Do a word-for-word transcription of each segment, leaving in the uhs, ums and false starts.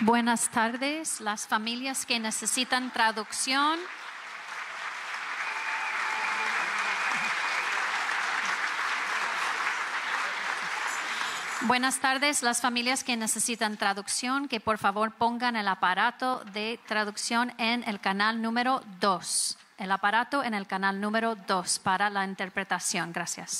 Buenas tardes, las familias que necesitan traducción. Buenas tardes, las familias que necesitan traducción, que por favor pongan el aparato de traducción en el canal número dos. El aparato en el canal número dos para la interpretación. Gracias.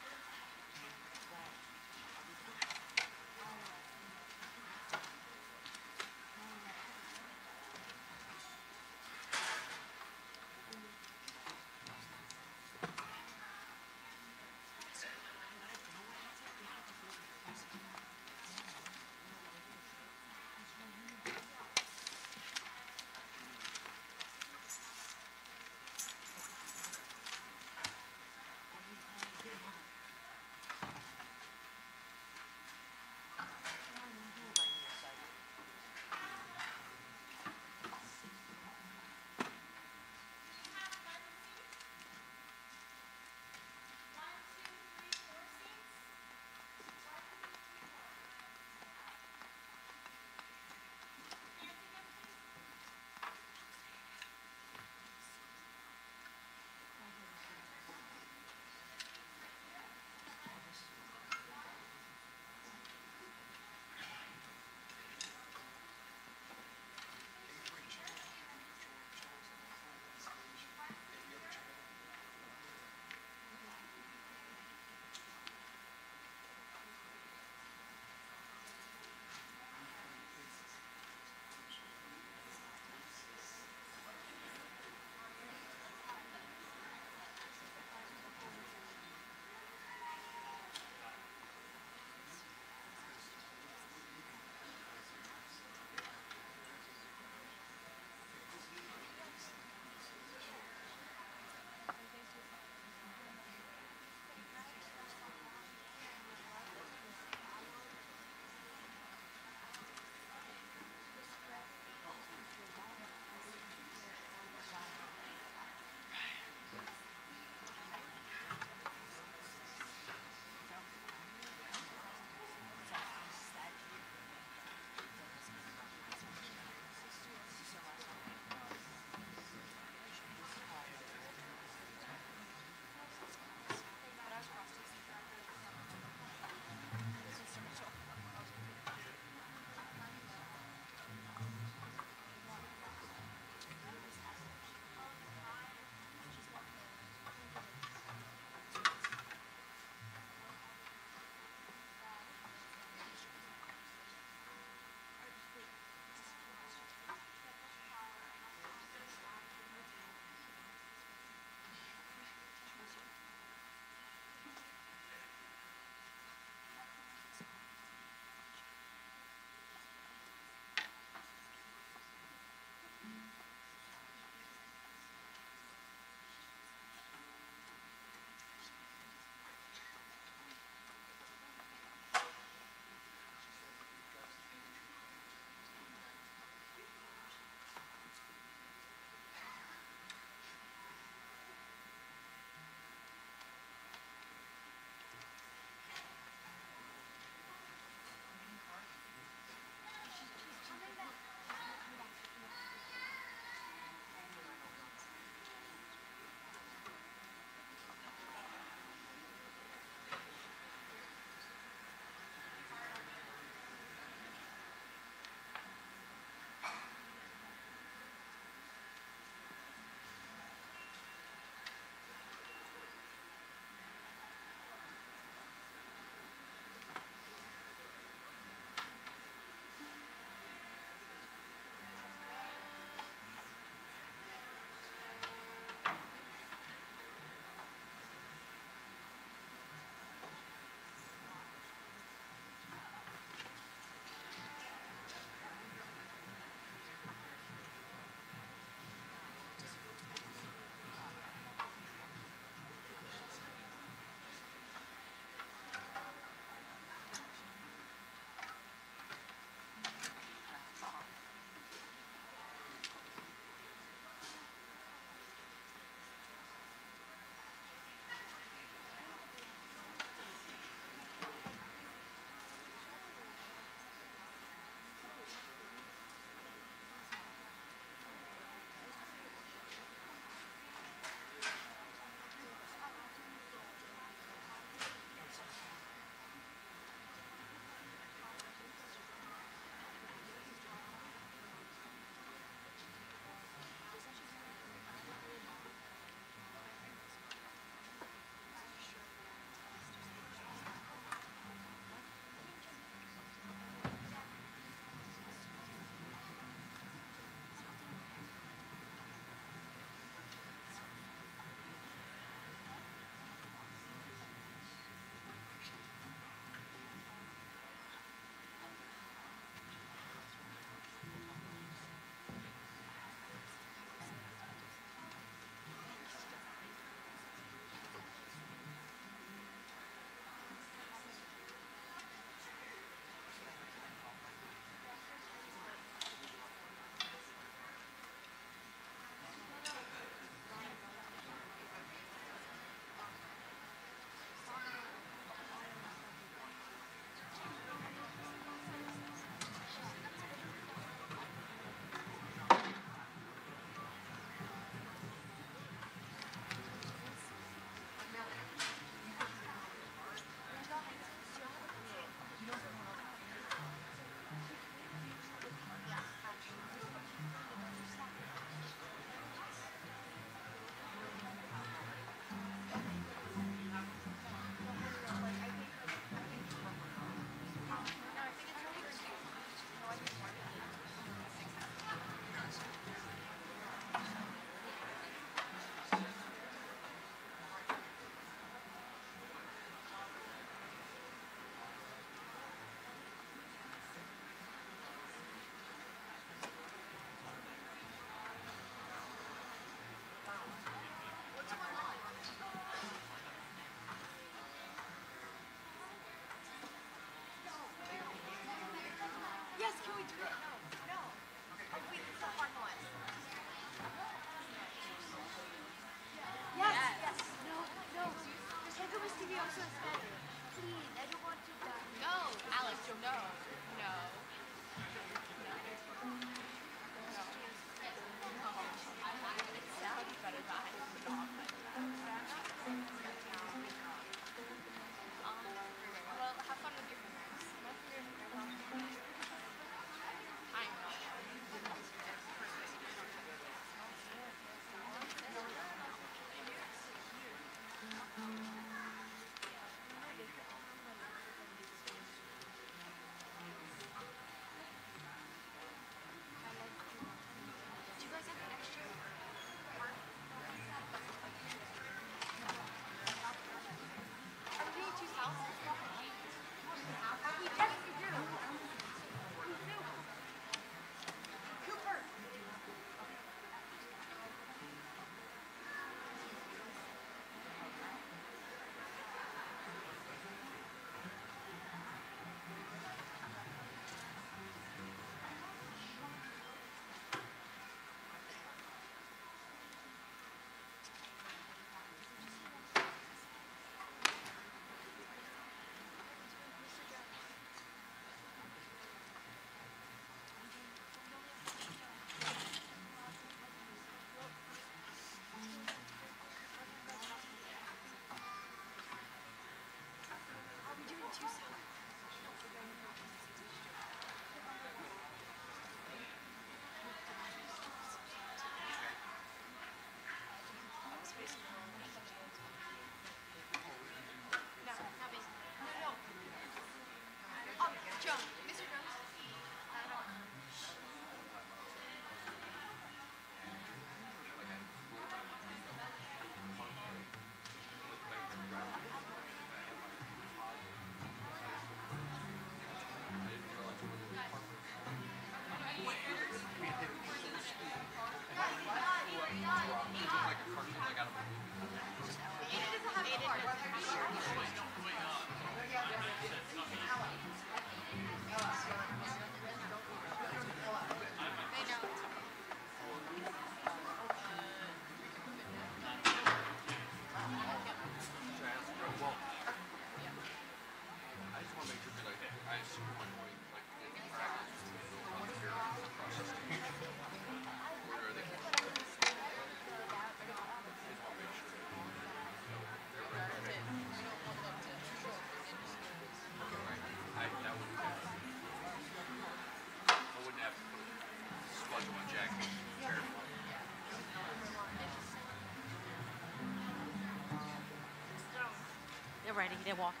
They're ready. They're walking.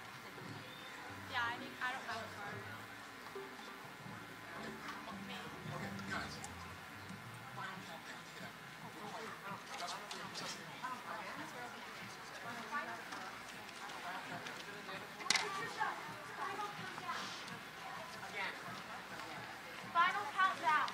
Yeah, I think I don't have a card. Final countdown.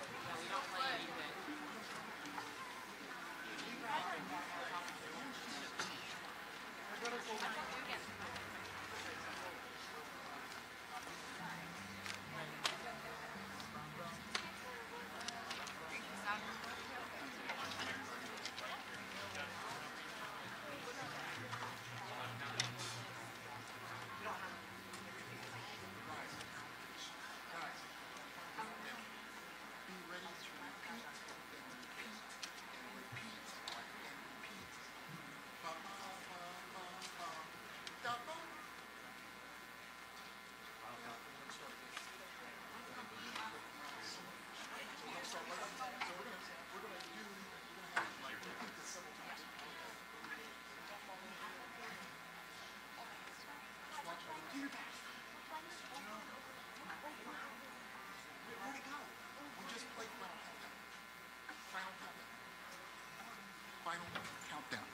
Final countdown.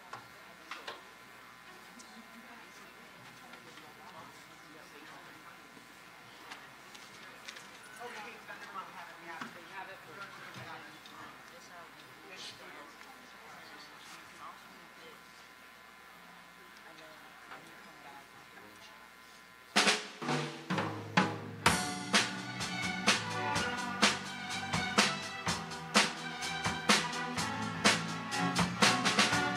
Thank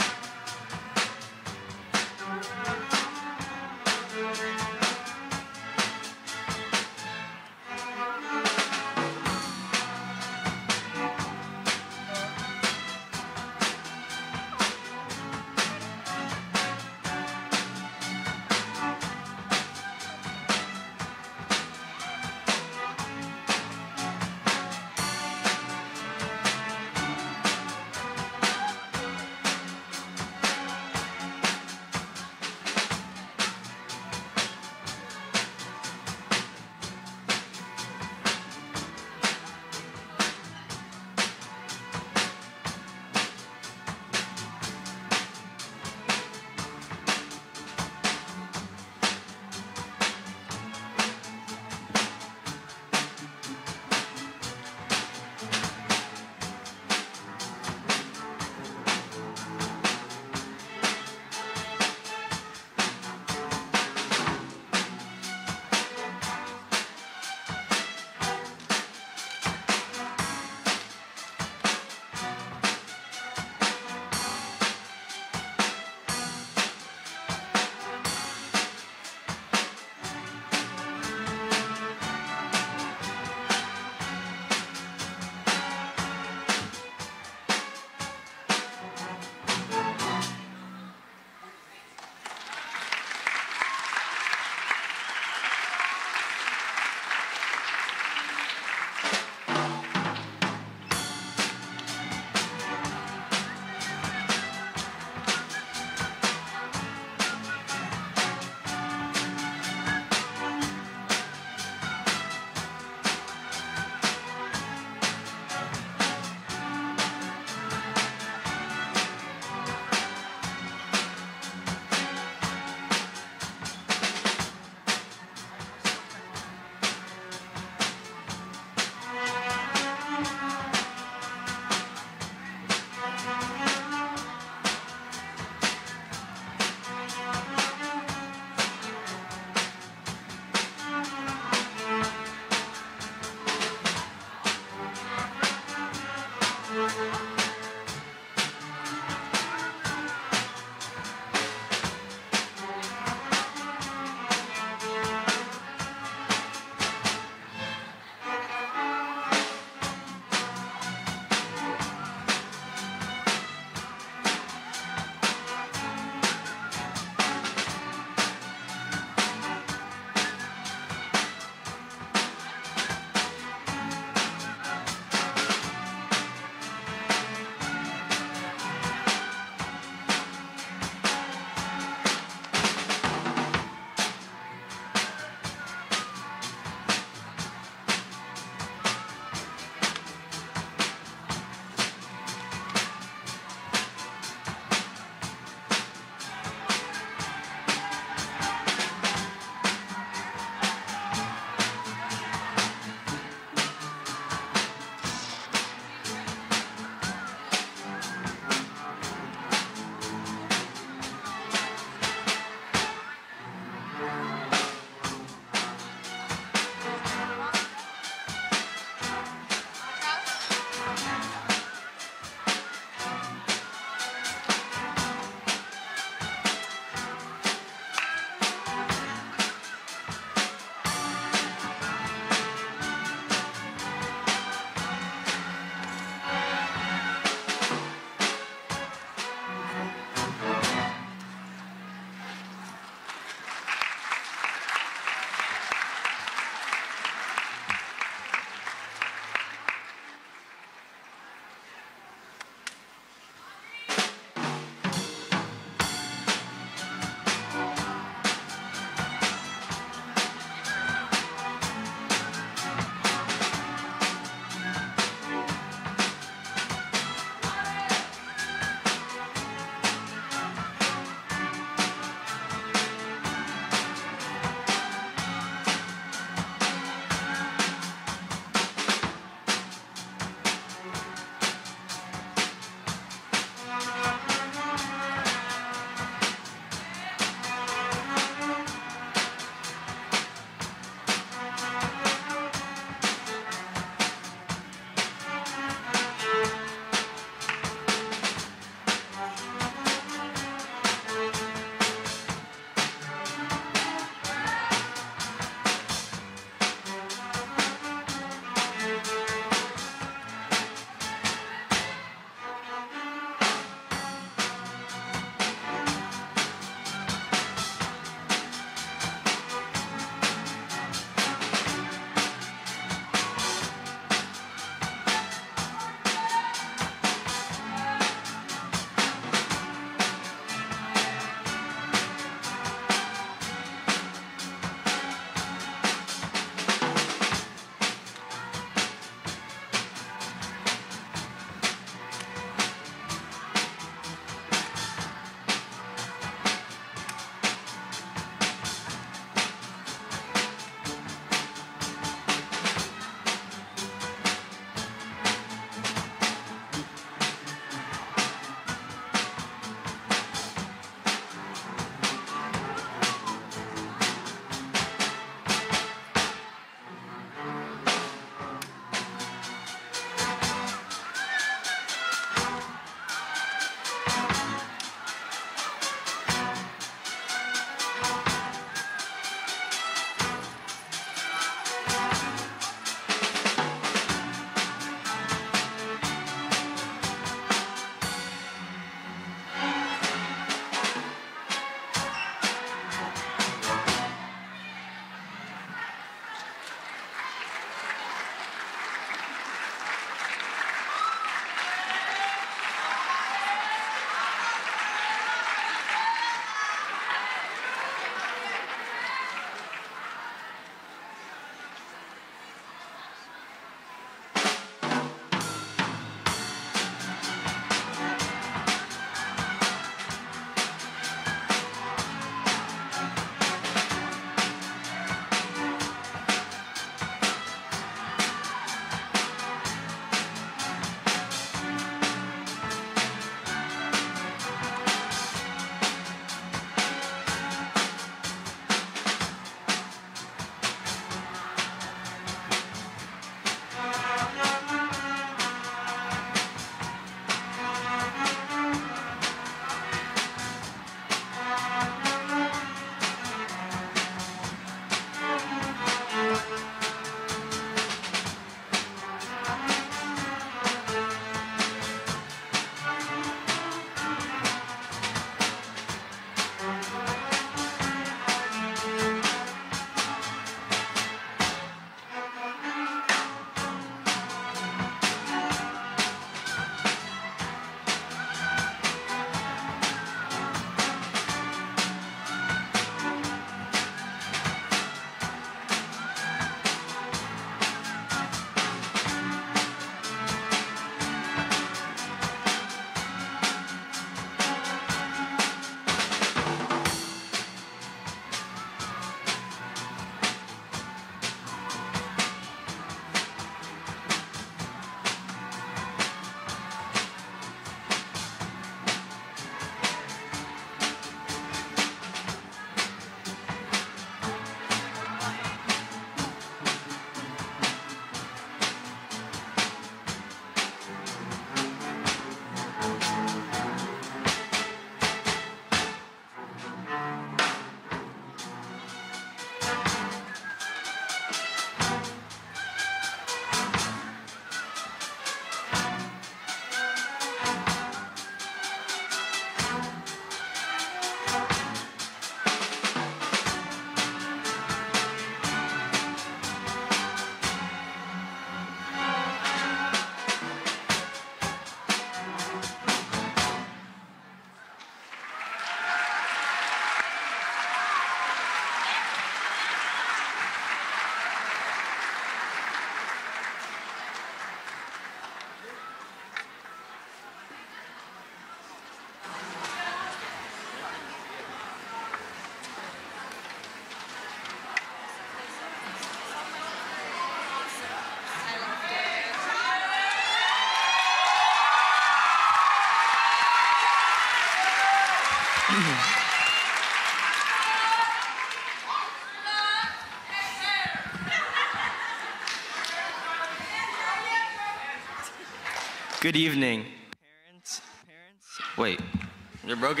Good evening. Parents, parents, wait, you're broken?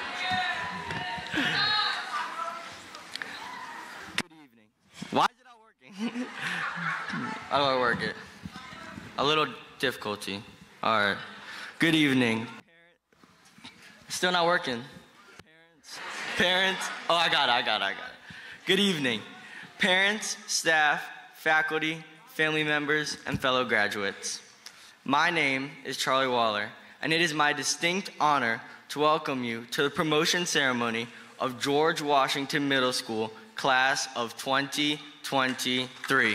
Good evening. Why is it not working? How do I work it? A little difficulty. All right. Good evening. Still not working. Parents, parents, oh, I got it, I got it, I got it. Good evening. Parents, staff, faculty, family members, and fellow graduates. My name is Charlie Waller, and it is my distinct honor to welcome you to the promotion ceremony of George Washington Middle School, class of twenty twenty-three.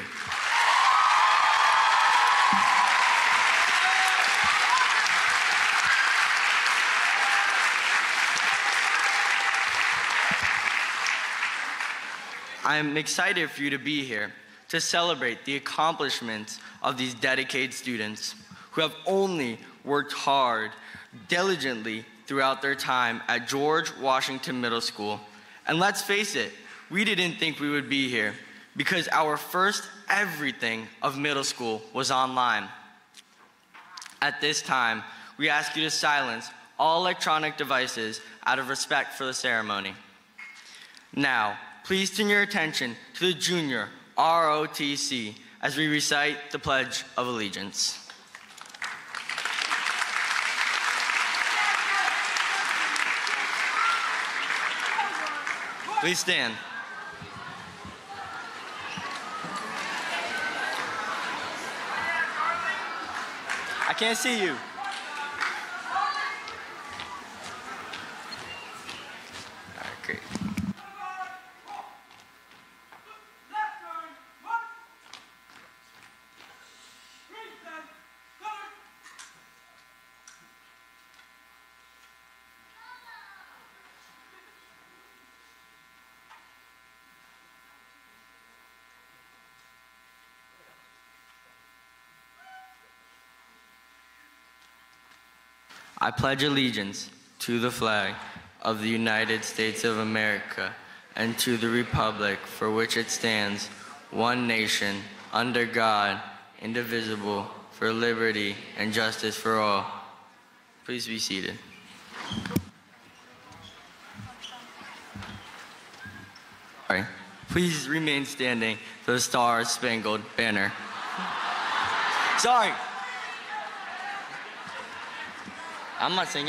I am excited for you to be here to celebrate the accomplishments of these dedicated students who have only worked hard, diligently throughout their time at George Washington Middle School. And let's face it, we didn't think we would be here because our first everything of middle school was online. At this time, we ask you to silence all electronic devices out of respect for the ceremony. Now, please turn your attention to the junior R O T C as we recite the Pledge of Allegiance. Please stand. I can't see you. All right, great. I pledge allegiance to the flag of the United States of America and to the republic for which it stands, one nation, under God, indivisible, for liberty and justice for all. Please be seated. All right. Please remain standing for the Star-Spangled Banner. Sorry. I'm not singing.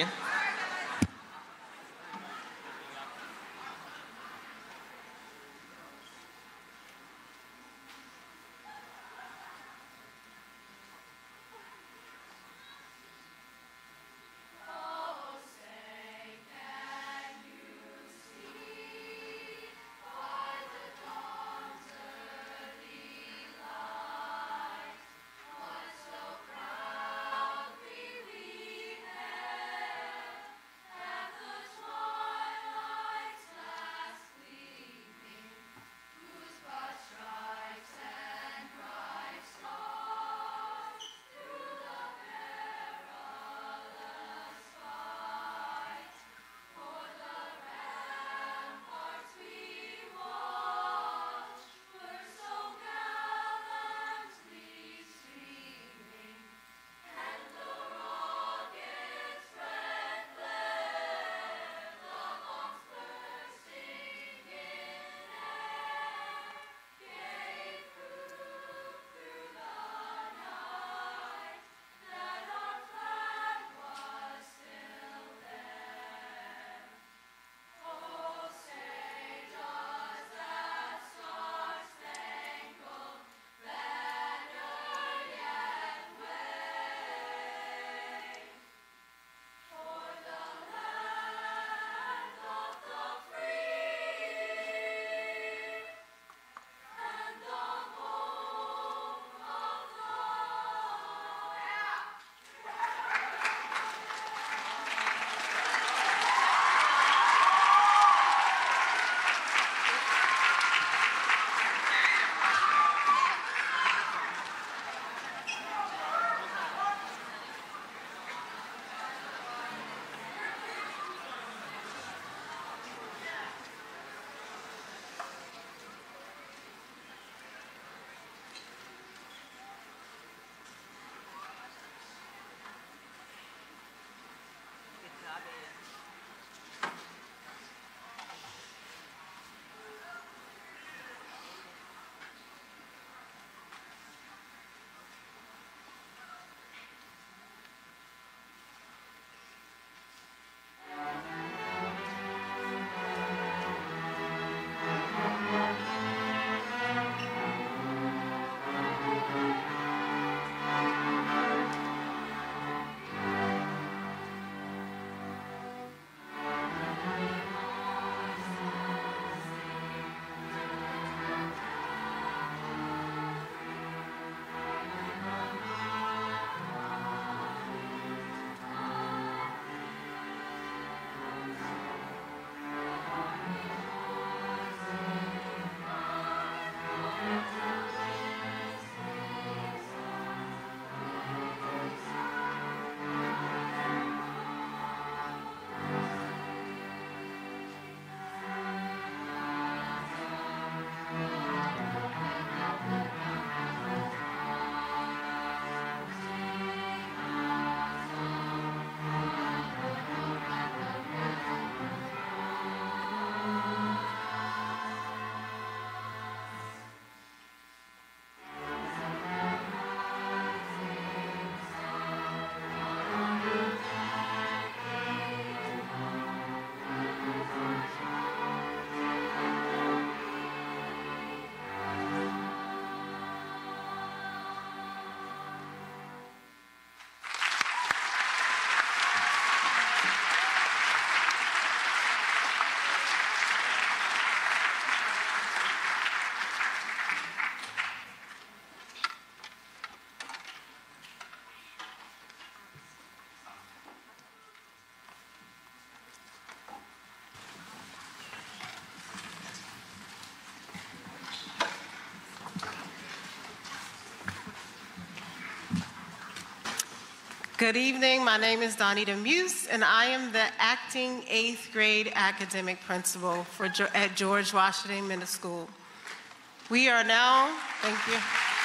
Good evening. My name is Donita Muse, and I am the acting eighth grade academic principal for, at George Washington Middle School. We are now, thank you.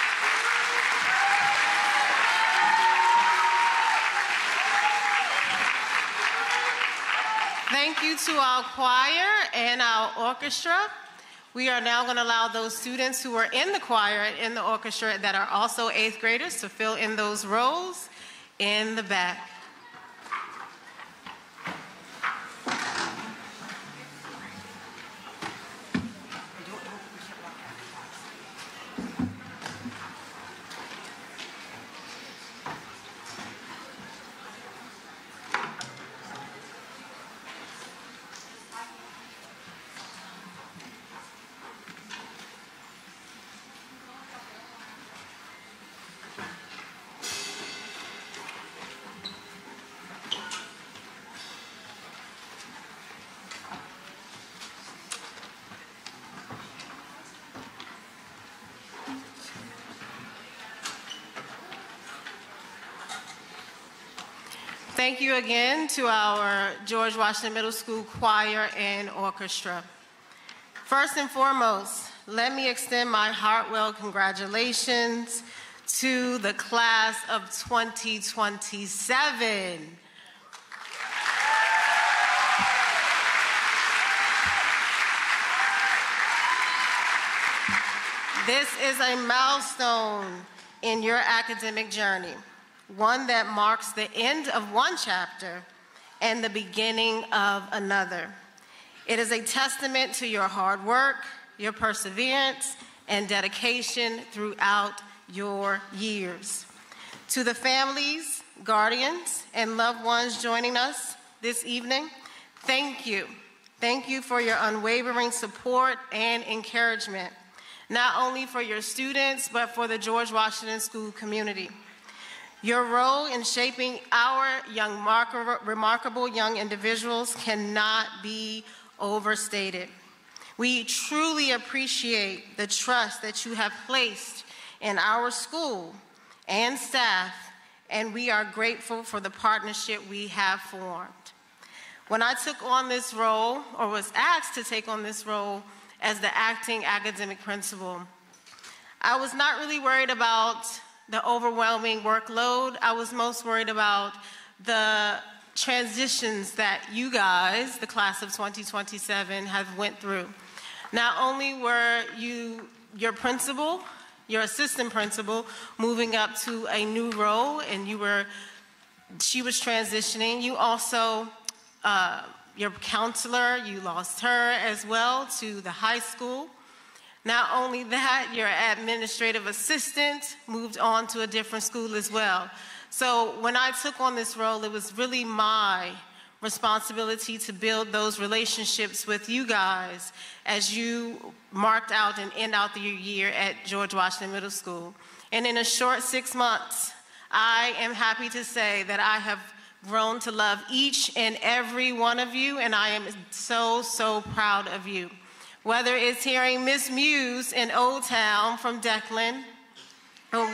Thank you to our choir and our orchestra. We are now going to allow those students who are in the choir and in the orchestra that are also eighth graders to fill in those roles in the back. Thank you again to our George Washington Middle School choir and orchestra. First and foremost, let me extend my heartfelt congratulations to the class of twenty twenty-seven. This is a milestone in your academic journey, one that marks the end of one chapter and the beginning of another. It is a testament to your hard work, your perseverance, and dedication throughout your years. To the families, guardians, and loved ones joining us this evening, thank you. Thank you for your unwavering support and encouragement, not only for your students, but for the George Washington School community. Your role in shaping our young, remarkable young individuals cannot be overstated. We truly appreciate the trust that you have placed in our school and staff, and we are grateful for the partnership we have formed. When I took on this role, or was asked to take on this role as the acting academic principal, I was not really worried about the overwhelming workload. I was most worried about the transitions that you guys, the class of twenty twenty-seven, have went through. Not only were you, your principal, your assistant principal, moving up to a new role, and you were, she was transitioning, you also, uh, your counselor, you lost her as well to the high school. Not only that, your administrative assistant moved on to a different school as well. So when I took on this role, it was really my responsibility to build those relationships with you guys as you marked out and end out the year at George Washington Middle School. And in a short six months, I am happy to say that I have grown to love each and every one of you, and I am so, so proud of you. Whether it's hearing Miss Muse in Old Town from Declan, or,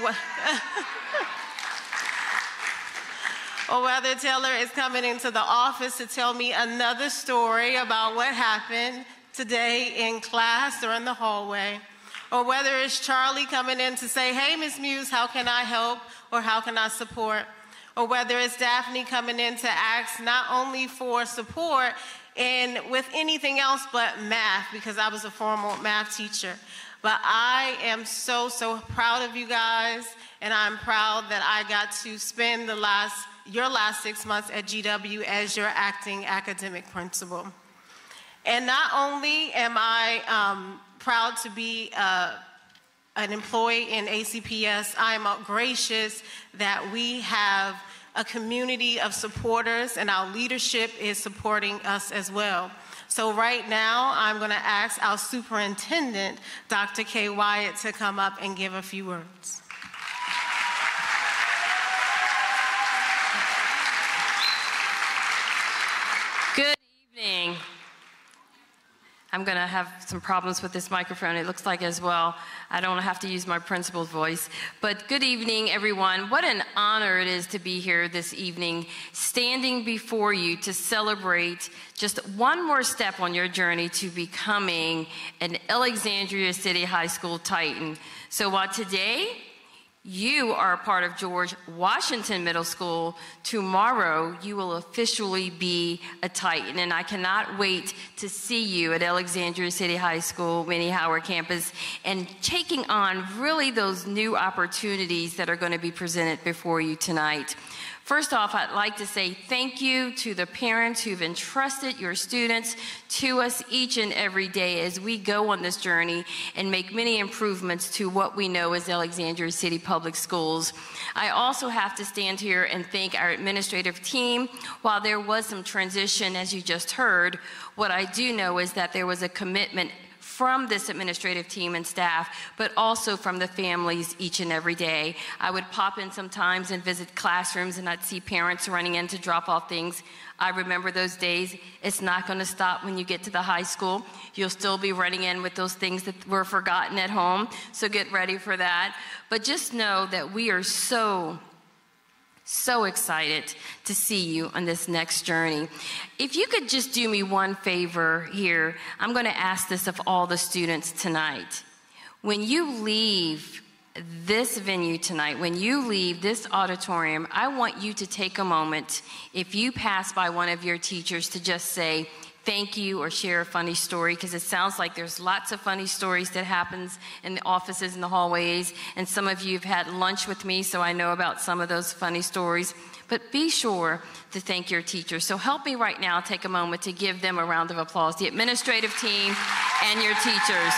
or whether Taylor is coming into the office to tell me another story about what happened today in class or in the hallway, or whether it's Charlie coming in to say, hey, Miss Muse, how can I help or how can I support? Or whether it's Daphne coming in to ask not only for support and with anything else but math, because I was a formal math teacher. But I am so, so proud of you guys, and I'm proud that I got to spend the last, your last six months at G W as your acting academic principal. And not only am I um, proud to be uh, an employee in A C P S, I am gracious that we have a community of supporters, and our leadership is supporting us as well. So right now, I'm going to ask our superintendent, Doctor Kay Wyatt, to come up and give a few words. Good evening. I'm I'm going to have some problems with this microphone, it looks like as well. I don't have to use my principal's voice. But good evening, everyone. What an honor it is to be here this evening, standing before you to celebrate just one more step on your journey to becoming an Alexandria City High School Titan. So while today, you are a part of George Washington Middle School, tomorrow you will officially be a Titan, and I cannot wait to see you at Alexandria City High School, Minnie Howard campus, and taking on really those new opportunities that are going to be presented before you tonight. First off, I'd like to say thank you to the parents who've entrusted your students to us each and every day as we go on this journey and make many improvements to what we know as Alexandria City Public Schools. I also have to stand here and thank our administrative team. While there was some transition, as you just heard, what I do know is that there was a commitment from this administrative team and staff, but also from the families each and every day. I would pop in sometimes and visit classrooms, and I'd see parents running in to drop off things. I remember those days. It's not going to stop when you get to the high school. You'll still be running in with those things that were forgotten at home, so get ready for that. But just know that we are so So excited to see you on this next journey. If you could just do me one favor here, I'm going to ask this of all the students tonight. When you leave this venue tonight, when you leave this auditorium, I want you to take a moment, if you pass by one of your teachers, to just say thank you or share a funny story, because it sounds like there's lots of funny stories that happens in the offices and the hallways, and some of you have had lunch with me, so I know about some of those funny stories. But be sure to thank your teachers. So help me right now take a moment to give them a round of applause, the administrative team and your teachers.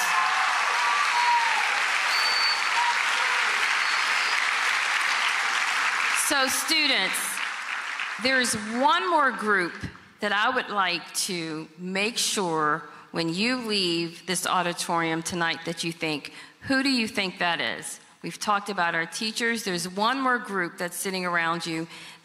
So students, there's one more group that I would like to make sure when you leave this auditorium tonight that you think, who do you think that is? We've talked about our teachers. There's one more group that's sitting around you.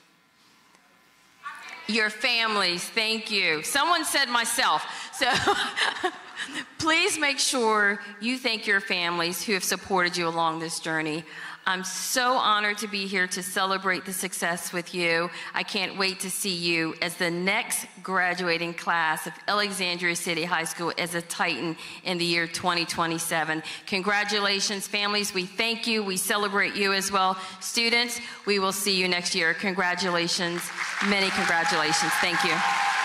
Your families, thank you. Someone said myself. So please make sure you thank your families who have supported you along this journey. I'm so honored to be here to celebrate the success with you. I can't wait to see you as the next graduating class of Alexandria City High School as a Titan in the year twenty twenty-seven. Congratulations, families. We thank you. We celebrate you as well. Students, we will see you next year. Congratulations. Many congratulations. Thank you.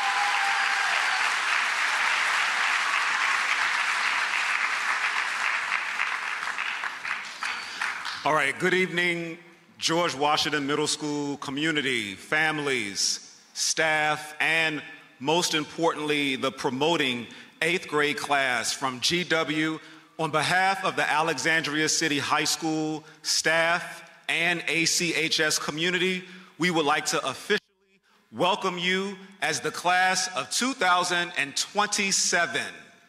All right, good evening, George Washington Middle School community, families, staff, and most importantly, the promoting eighth grade class from G W. On behalf of the Alexandria City High School staff and A C H S community, we would like to officially welcome you as the class of two thousand twenty-seven.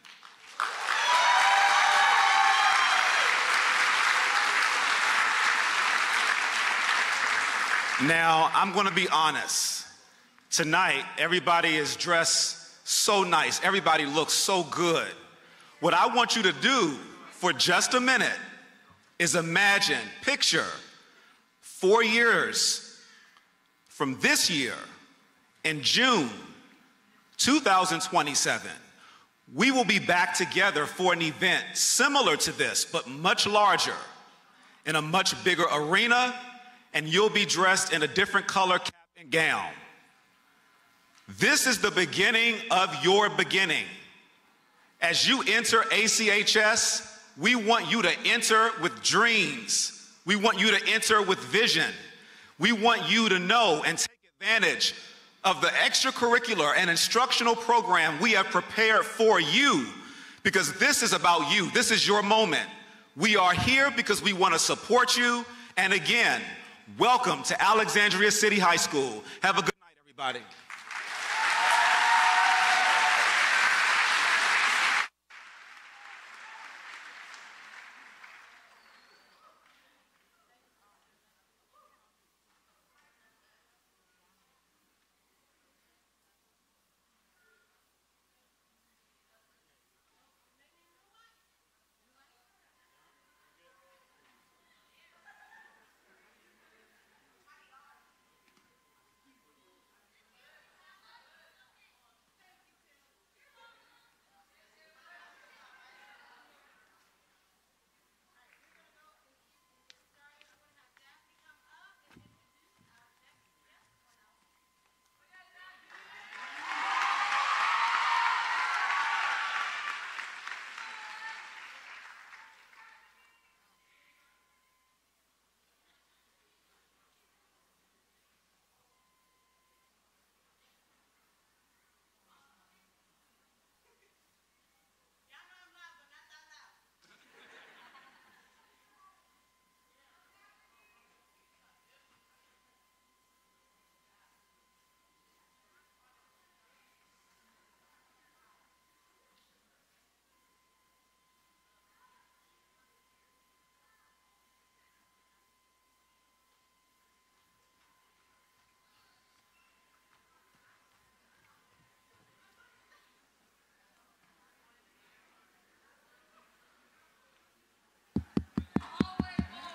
Now, I'm going to be honest. Tonight, everybody is dressed so nice. Everybody looks so good. What I want you to do for just a minute is imagine, picture, four years from this year, in June two thousand twenty-seven, we will be back together for an event similar to this, but much larger, in a much bigger arena, and you'll be dressed in a different color cap and gown. This is the beginning of your beginning. As you enter A C H S, we want you to enter with dreams. We want you to enter with vision. We want you to know and take advantage of the extracurricular and instructional program we have prepared for you, because this is about you. This is your moment. We are here because we want to support you. And again, welcome to Alexandria City High School. Have a good night, everybody.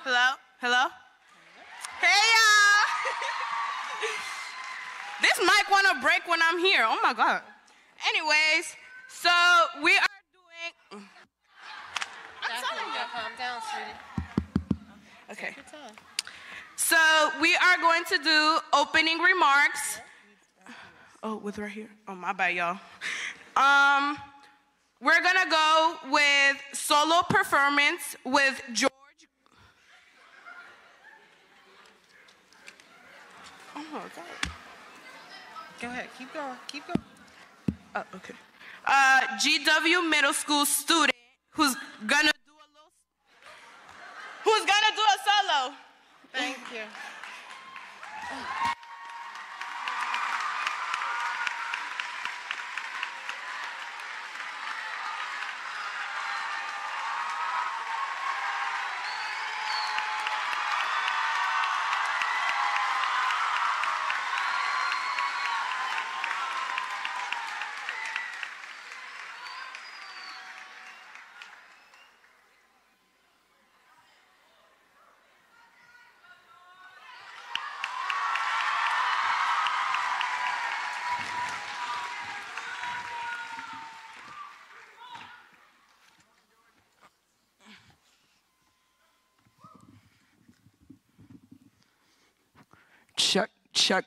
Hello? Hello? Hey, y'all. This mic want to break when I'm here. Oh, my God. Anyways, so we are doing... I'm telling you. Calm down, sweetie. Okay. So we are going to do opening remarks. Oh, with right here. Oh, my bad, y'all. Um, we're going to go with solo performance with George. Oh, my God. Go ahead. Keep going. Keep going. Oh, okay. Uh, G W Middle School student who's going to do a little, who's going to do a solo. Thank you. Check, check.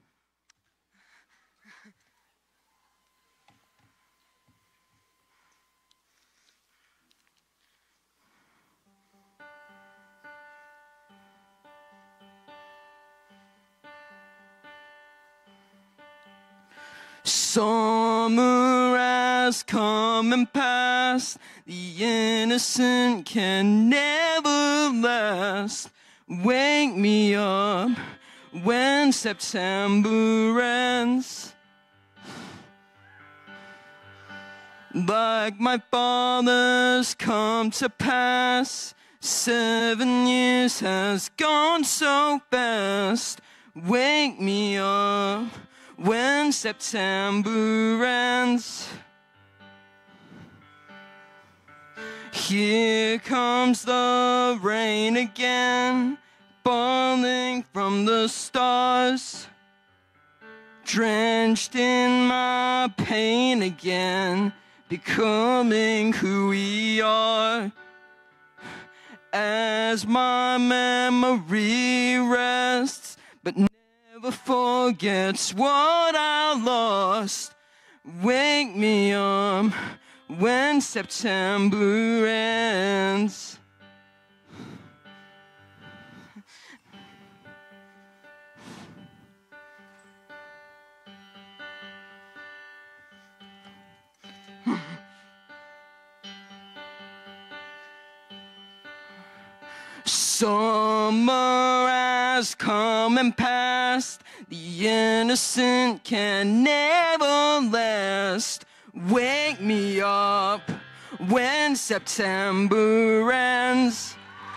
Summer has come and passed. The innocent can never last. Wake me up when September ends. Like my father's come to pass, seven years has gone so fast. Wake me up when September ends. Here comes the rain again, falling from the stars, drenched in my pain again, becoming who we are. As my memory rests, but never forgets what I lost. Wake me up when September ends. Summer has come and passed. The innocent can never last. Wake me up when September ends.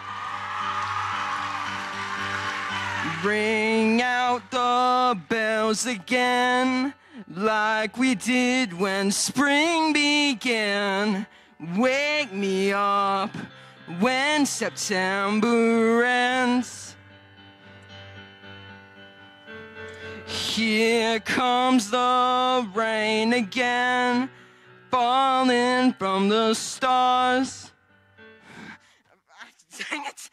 Ring out the bells again, like we did when spring began. Wake me up when September ends. Here comes the rain again, falling from the stars. Dang it.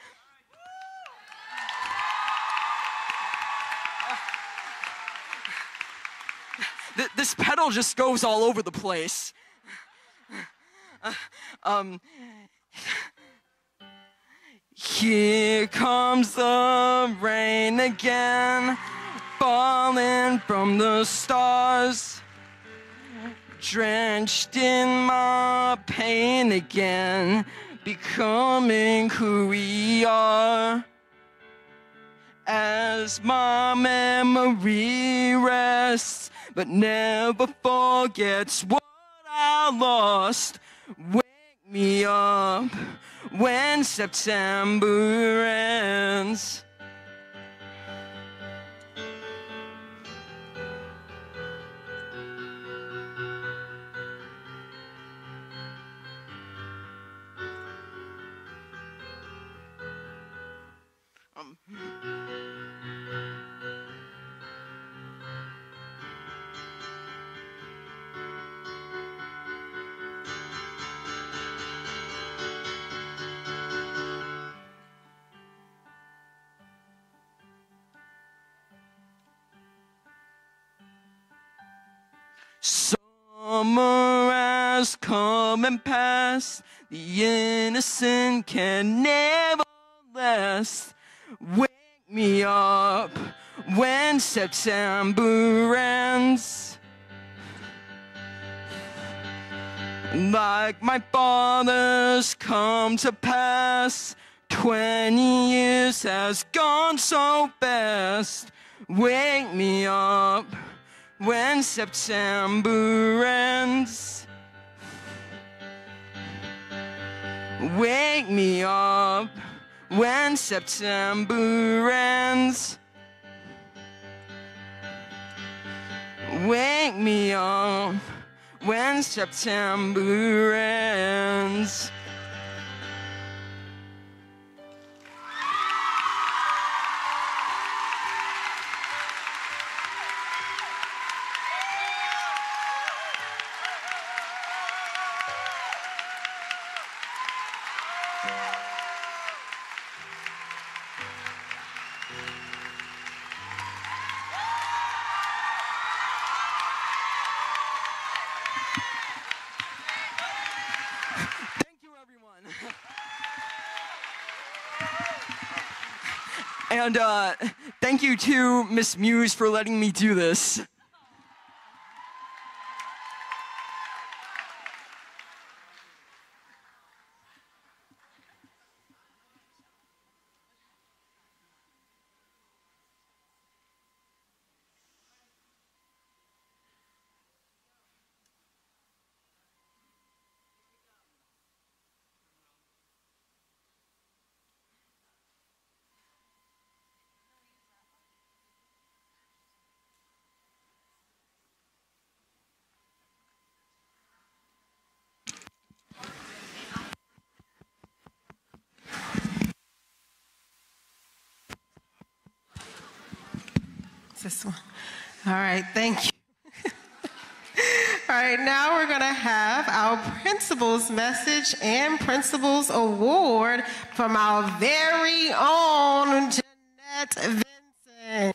Th- this pedal just goes all over the place. Uh, um... Here comes the rain again, falling from the stars, drenched in my pain again, becoming who we are. As my memory rests, but never forgets what I lost. Wake me up when September ends. Summer has come and passed, the innocent can never last. Wake me up when September ends. Like my father's come to pass, twenty years has gone so fast. Wake me up when September ends. Wake me up when September ends. Wake me up when September ends. And uh, thank you to Miss Muse for letting me do this. This one. All right, thank you. All right, now we're going to have our principal's message and principal's award from our very own Jeanette Vincent.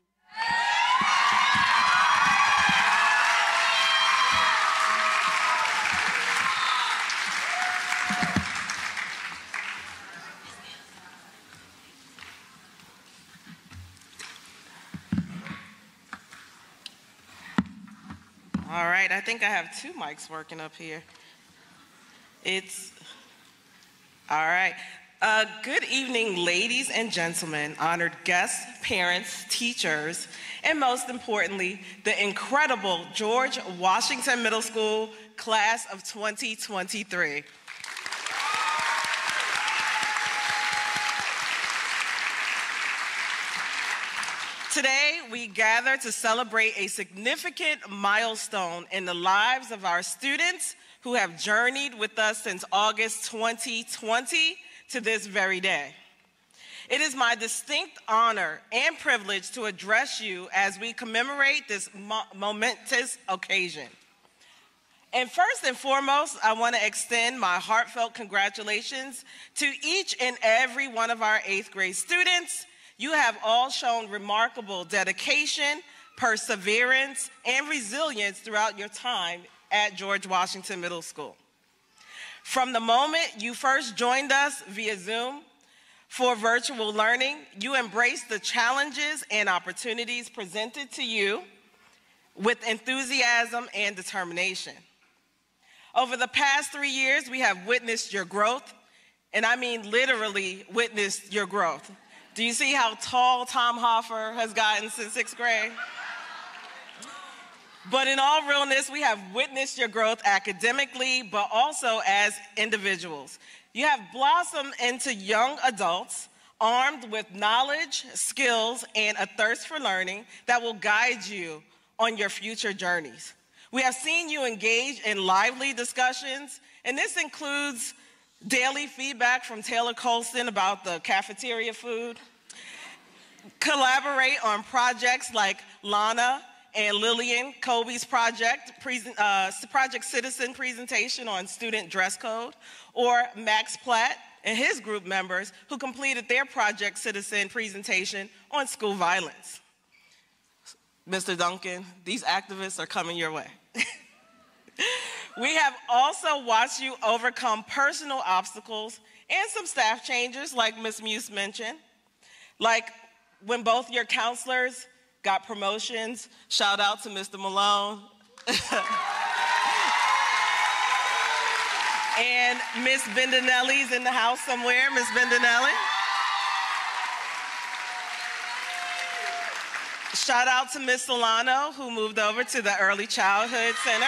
All right, I think I have two mics working up here. It's, all right. Uh, good evening, ladies and gentlemen, honored guests, parents, teachers, and most importantly, the incredible George Washington Middle School class of twenty twenty-three. Today, we gather to celebrate a significant milestone in the lives of our students who have journeyed with us since August twenty twenty to this very day. It is my distinct honor and privilege to address you as we commemorate this mo momentous occasion. And first and foremost, I want to extend my heartfelt congratulations to each and every one of our eighth grade students. You have all shown remarkable dedication, perseverance, and resilience throughout your time at George Washington Middle School. From the moment you first joined us via Zoom for virtual learning, you embraced the challenges and opportunities presented to you with enthusiasm and determination. Over the past three years, we have witnessed your growth, and I mean literally witnessed your growth. Do you see how tall Tom Hoffer has gotten since sixth grade? But in all realness, we have witnessed your growth academically, but also as individuals. You have blossomed into young adults armed with knowledge, skills, and a thirst for learning that will guide you on your future journeys. We have seen you engage in lively discussions, and this includes daily feedback from Taylor Colston about the cafeteria food, collaborate on projects like Lana and Lillian Kobe's project, uh, Project Citizen presentation on student dress code, or Max Platt and his group members who completed their Project Citizen presentation on school violence. Mister Duncan, these activists are coming your way. We have also watched you overcome personal obstacles and some staff changes, like Miz Muse mentioned. Like when both your counselors got promotions. Shout out to Mister Malone. And Miss Bendinelli's in the house somewhere, Miss Bendinelli. Shout out to Miss Solano, who moved over to the Early Childhood Center.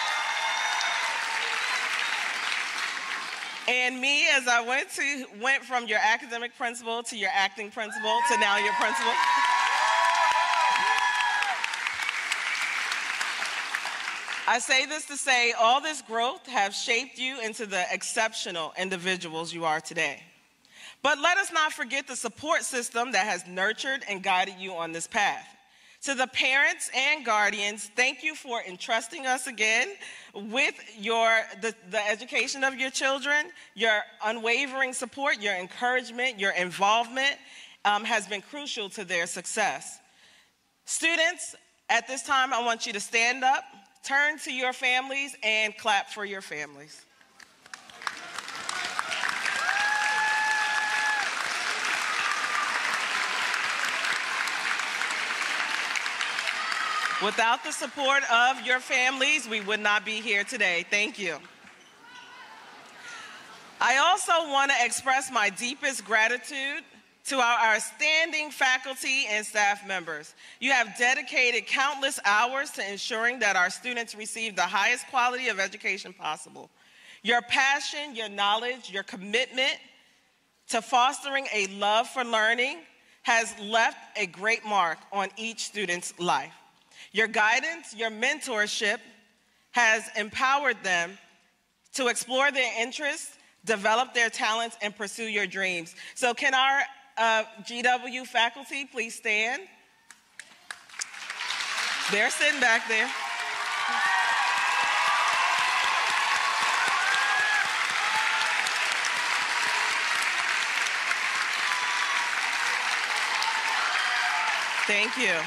And me, as I went to went from your academic principal to your acting principal to now your principal. I say this to say all this growth has shaped you into the exceptional individuals you are today. But let us not forget the support system that has nurtured and guided you on this path. To the parents and guardians, thank you for entrusting us again with your, the, the education of your children. Your unwavering support, your encouragement, your involvement um, has been crucial to their success. Students, at this time, I want you to stand up, turn to your families, and clap for your families. Without the support of your families, we would not be here today. Thank you. I also want to express my deepest gratitude to our outstanding faculty and staff members. You have dedicated countless hours to ensuring that our students receive the highest quality of education possible. Your passion, your knowledge, your commitment to fostering a love for learning has left a great mark on each student's life. Your guidance, your mentorship has empowered them to explore their interests, develop their talents, and pursue your dreams. So can our uh, G W faculty please stand? They're sitting back there. Thank you.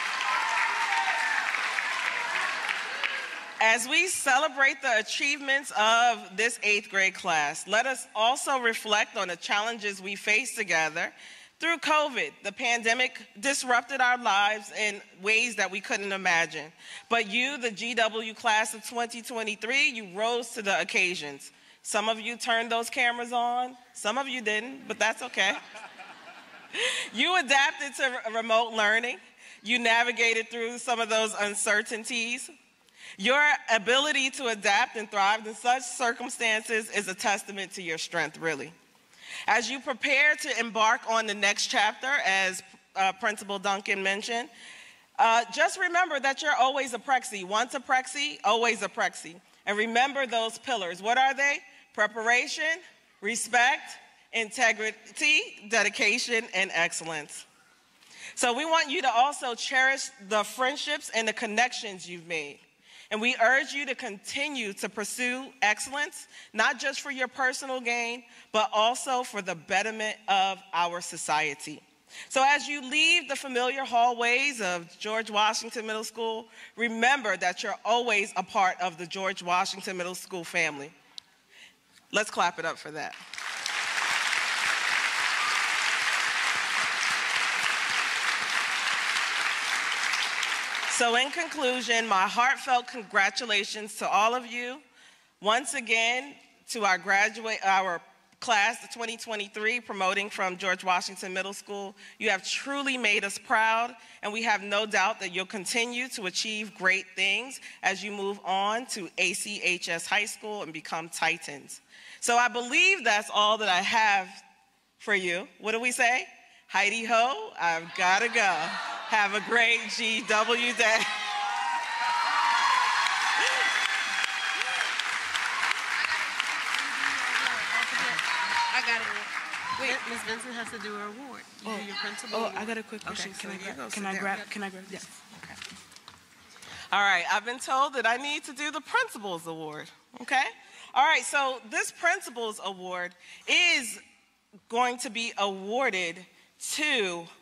As we celebrate the achievements of this eighth grade class, let us also reflect on the challenges we faced together through COVID. The pandemic disrupted our lives in ways that we couldn't imagine. But you, the G W class of twenty twenty-three, you rose to the occasions. Some of you turned those cameras on, some of you didn't, but that's okay. You adapted to remote learning. You navigated through some of those uncertainties. Your ability to adapt and thrive in such circumstances is a testament to your strength, really. As you prepare to embark on the next chapter, as uh, Principal Duncan mentioned, uh, just remember that you're always a Prexy. Once a Prexy, always a Prexy. And remember those pillars. What are they? Preparation, respect, integrity, dedication, and excellence. So we want you to also cherish the friendships and the connections you've made. And we urge you to continue to pursue excellence, not just for your personal gain, but also for the betterment of our society. So as you leave the familiar hallways of George Washington Middle School, remember that you're always a part of the George Washington Middle School family. Let's clap it up for that. So in conclusion, my heartfelt congratulations to all of you. Once again, to our graduate, our class of twenty twenty-three, promoting from George Washington Middle School. You have truly made us proud, and we have no doubt that you'll continue to achieve great things as you move on to A C H S High School and become Titans. So I believe that's all that I have for you. What do we say? Heidi ho, I've gotta go. Have a great G W day. I got it. Wait, Miz Vincent has to do her award. You Oh, do your principal oh award. I got a quick question. Okay, can so I you grab? go Can sit I there. grab? Can I grab? Yes. Okay. All right. I've been told that I need to do the principal's award. Okay. All right. So this principal's award is going to be awarded to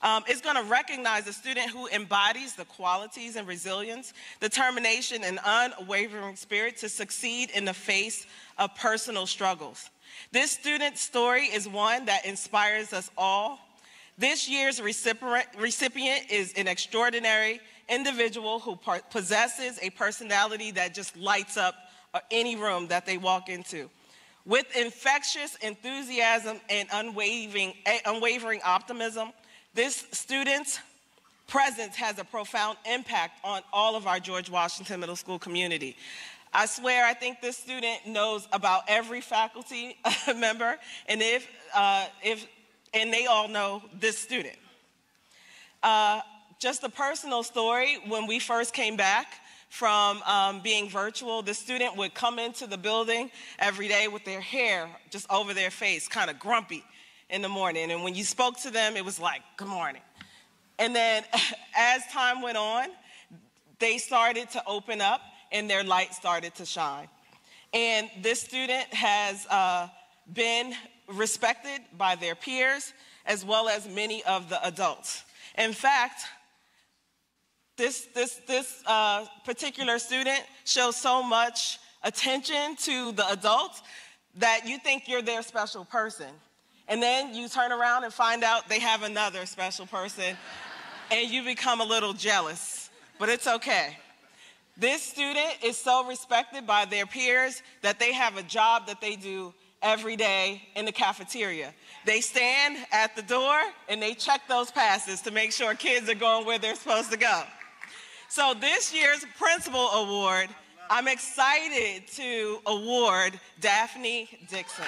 Um, it's going to recognize a student who embodies the qualities and resilience, determination, and unwavering spirit to succeed in the face of personal struggles. This student's story is one that inspires us all. This year's recipient, recipient is an extraordinary individual who possesses a personality that just lights up any room that they walk into. With infectious enthusiasm and unwavering, unwavering optimism, this student's presence has a profound impact on all of our George Washington Middle School community. I swear I think this student knows about every faculty member, and if, uh, if, and they all know this student. Uh, just a personal story, when we first came back from um, being virtual, the student would come into the building every day with their hair just over their face, kind of grumpy in the morning. And when you spoke to them, it was like, good morning. And then as time went on, they started to open up and their light started to shine. And this student has uh, been respected by their peers as well as many of the adults. In fact, this, this, this uh, particular student shows so much attention to the adults that you think you're their special person. And then you turn around and find out they have another special person and you become a little jealous, but it's okay. This student is so respected by their peers that they have a job that they do every day in the cafeteria. They stand at the door and they check those passes to make sure kids are going where they're supposed to go. So this year's Principal Award, I'm excited to award Daphne Dixon.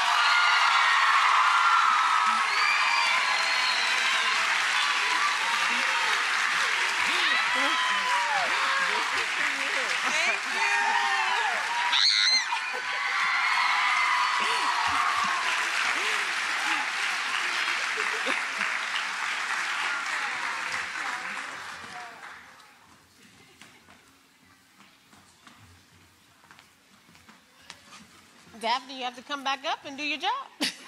Daphne, you have to come back up and do your job.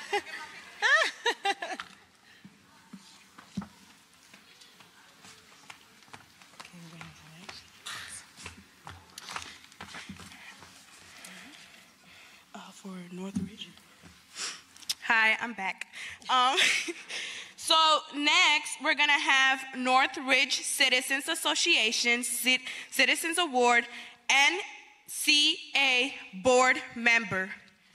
Uh, for Northridge. Hi, I'm back. Um, so next, we're gonna have Northridge Citizens Association Cit Citizens Award N C A Board Member.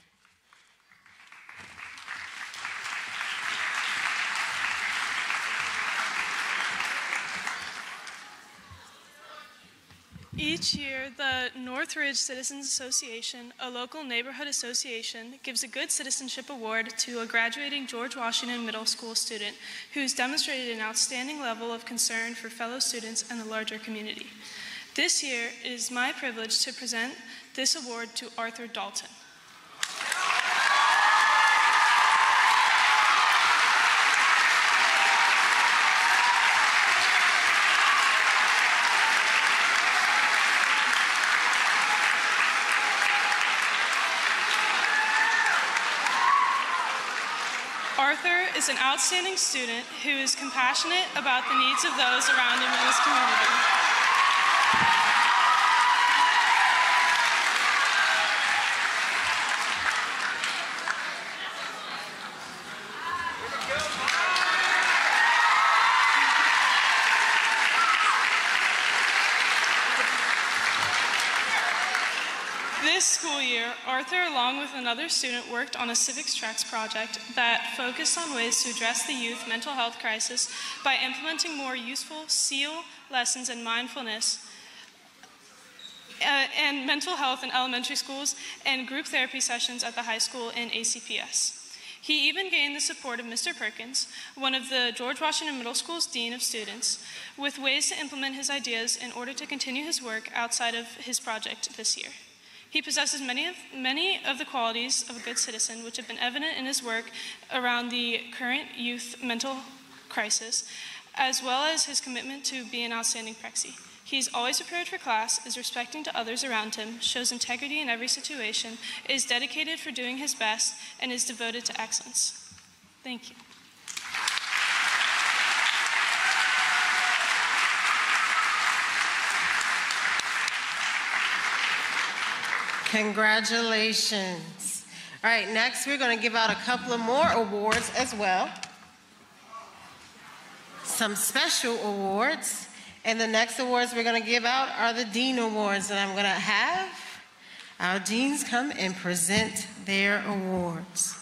Each year, the Northridge Citizens Association, a local neighborhood association, gives a Good Citizenship Award to a graduating George Washington Middle School student who's demonstrated an outstanding level of concern for fellow students and the larger community. This year, it is my privilege to present this award to Arthur Dalton. Arthur is an outstanding student who is compassionate about the needs of those around him in his community. This school year, Arthur, along with another student, worked on a civics tracks project that focused on ways to address the youth mental health crisis by implementing more useful SEAL lessons and mindfulness uh, and mental health in elementary schools and group therapy sessions at the high school in A C P S. He even gained the support of Mister Perkins, one of the George Washington Middle School's Dean of Students, with ways to implement his ideas in order to continue his work outside of his project this year. He possesses many of, many of the qualities of a good citizen, which have been evident in his work around the current youth mental crisis, as well as his commitment to be an outstanding Prexy. He is always prepared for class, is respecting to others around him, shows integrity in every situation, is dedicated for doing his best, and is devoted to excellence. Thank you. Congratulations. All right, next we're going to give out a couple of more awards as well. Some special awards. And the next awards we're going to give out are the Dean Awards. And I'm going to have our deans come and present their awards.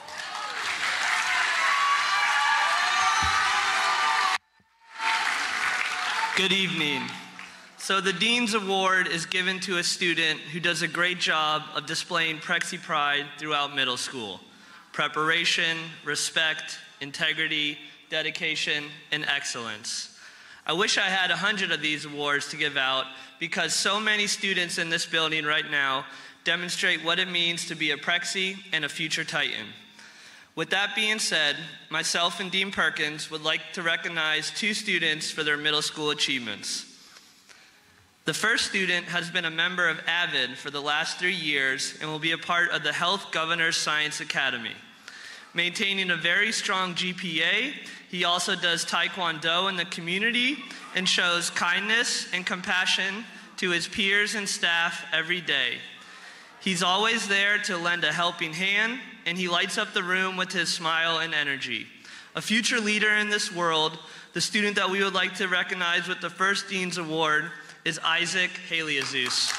Good evening. So the Dean's Award is given to a student who does a great job of displaying Prexy pride throughout middle school. Preparation, respect, integrity, dedication, and excellence. I wish I had a hundred of these awards to give out because so many students in this building right now demonstrate what it means to be a Prexy and a future Titan. With that being said, myself and Dean Perkins would like to recognize two students for their middle school achievements. The first student has been a member of AVID for the last three years and will be a part of the Health Governor's Science Academy. Maintaining a very strong G P A, he also does Taekwondo in the community and shows kindness and compassion to his peers and staff every day. He's always there to lend a helping hand, and he lights up the room with his smile and energy. A future leader in this world, the student that we would like to recognize with the first Dean's Award is Isaac Haley-Azus.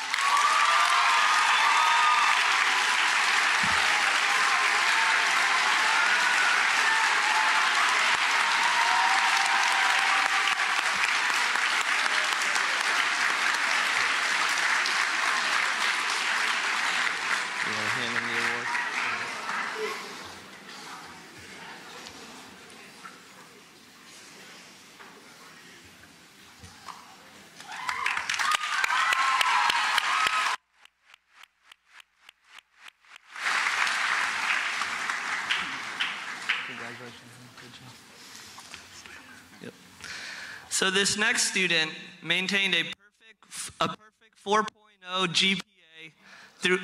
Yep. So this next student maintained a perfect, a perfect four point oh G P A through,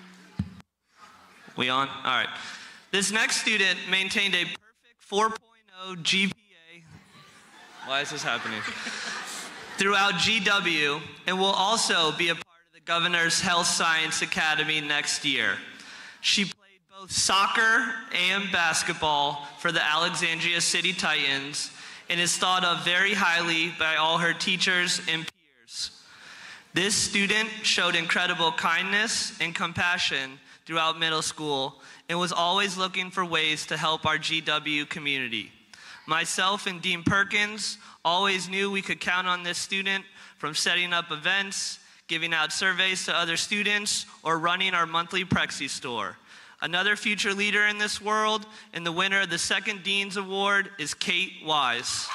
we on? All right. This next student maintained a perfect four point oh G P A, why is this happening? Throughout G W, and will also be a part of the Governor's Health Science Academy next year. She played both soccer and basketball for the Alexandria City Titans and is thought of very highly by all her teachers and peers. This student showed incredible kindness and compassion throughout middle school and was always looking for ways to help our G W community. Myself and Dean Perkins always knew we could count on this student from setting up events, giving out surveys to other students, or running our monthly Prexy store. Another future leader in this world and the winner of the second Dean's Award is Kate Wise.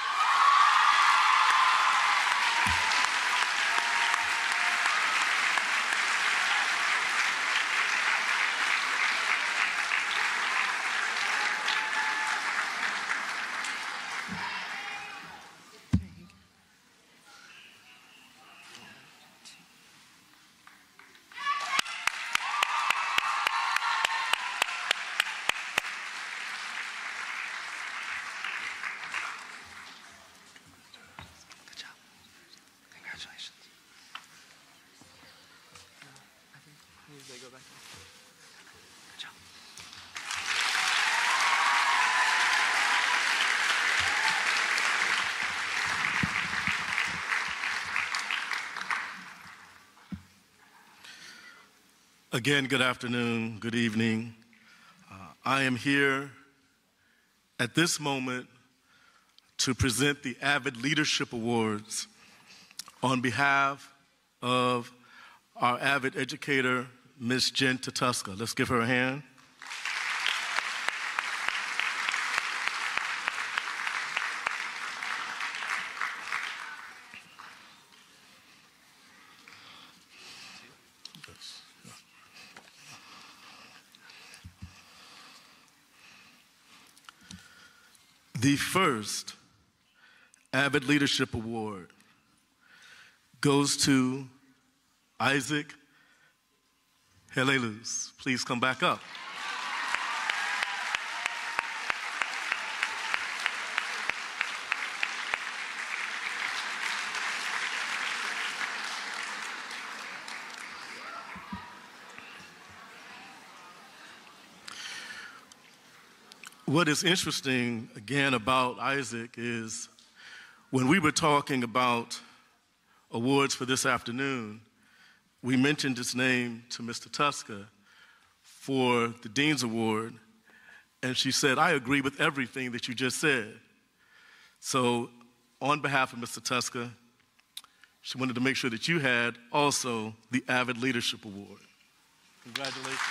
Again, good afternoon, good evening. Uh, I am here at this moment to present the AVID Leadership Awards on behalf of our AVID educator, Miz Jen Tatuska. Let's give her a hand. The first AVID Leadership Award goes to Isaac Haley-Azus. Please come back up. what is interesting, again, about Isaac is when we were talking about awards for this afternoon, we mentioned his name to Mister Tusker for the Dean's Award, and she said, I agree with everything that you just said. So on behalf of Mister Tusker, she wanted to make sure that you had also the Avid Leadership Award. Congratulations.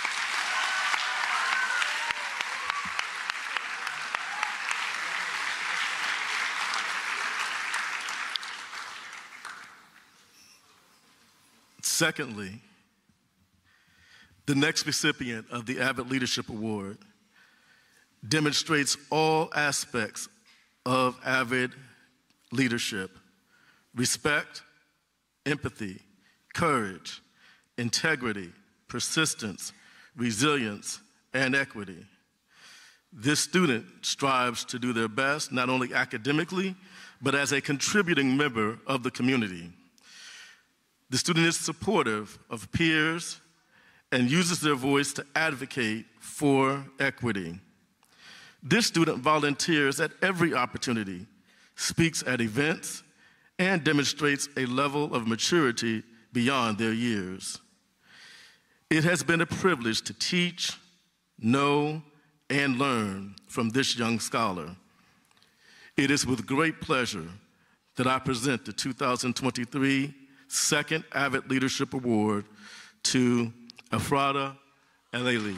Secondly, the next recipient of the Avid Leadership Award demonstrates all aspects of Avid leadership: respect, empathy, courage, integrity, persistence, resilience, and equity. This student strives to do their best, not only academically, but as a contributing member of the community. The student is supportive of peers and uses their voice to advocate for equity. This student volunteers at every opportunity, speaks at events, and demonstrates a level of maturity beyond their years. It has been a privilege to teach, know, and learn from this young scholar. It is with great pleasure that I present the two thousand twenty-three Second Avid Leadership Award to Efrata Eleli.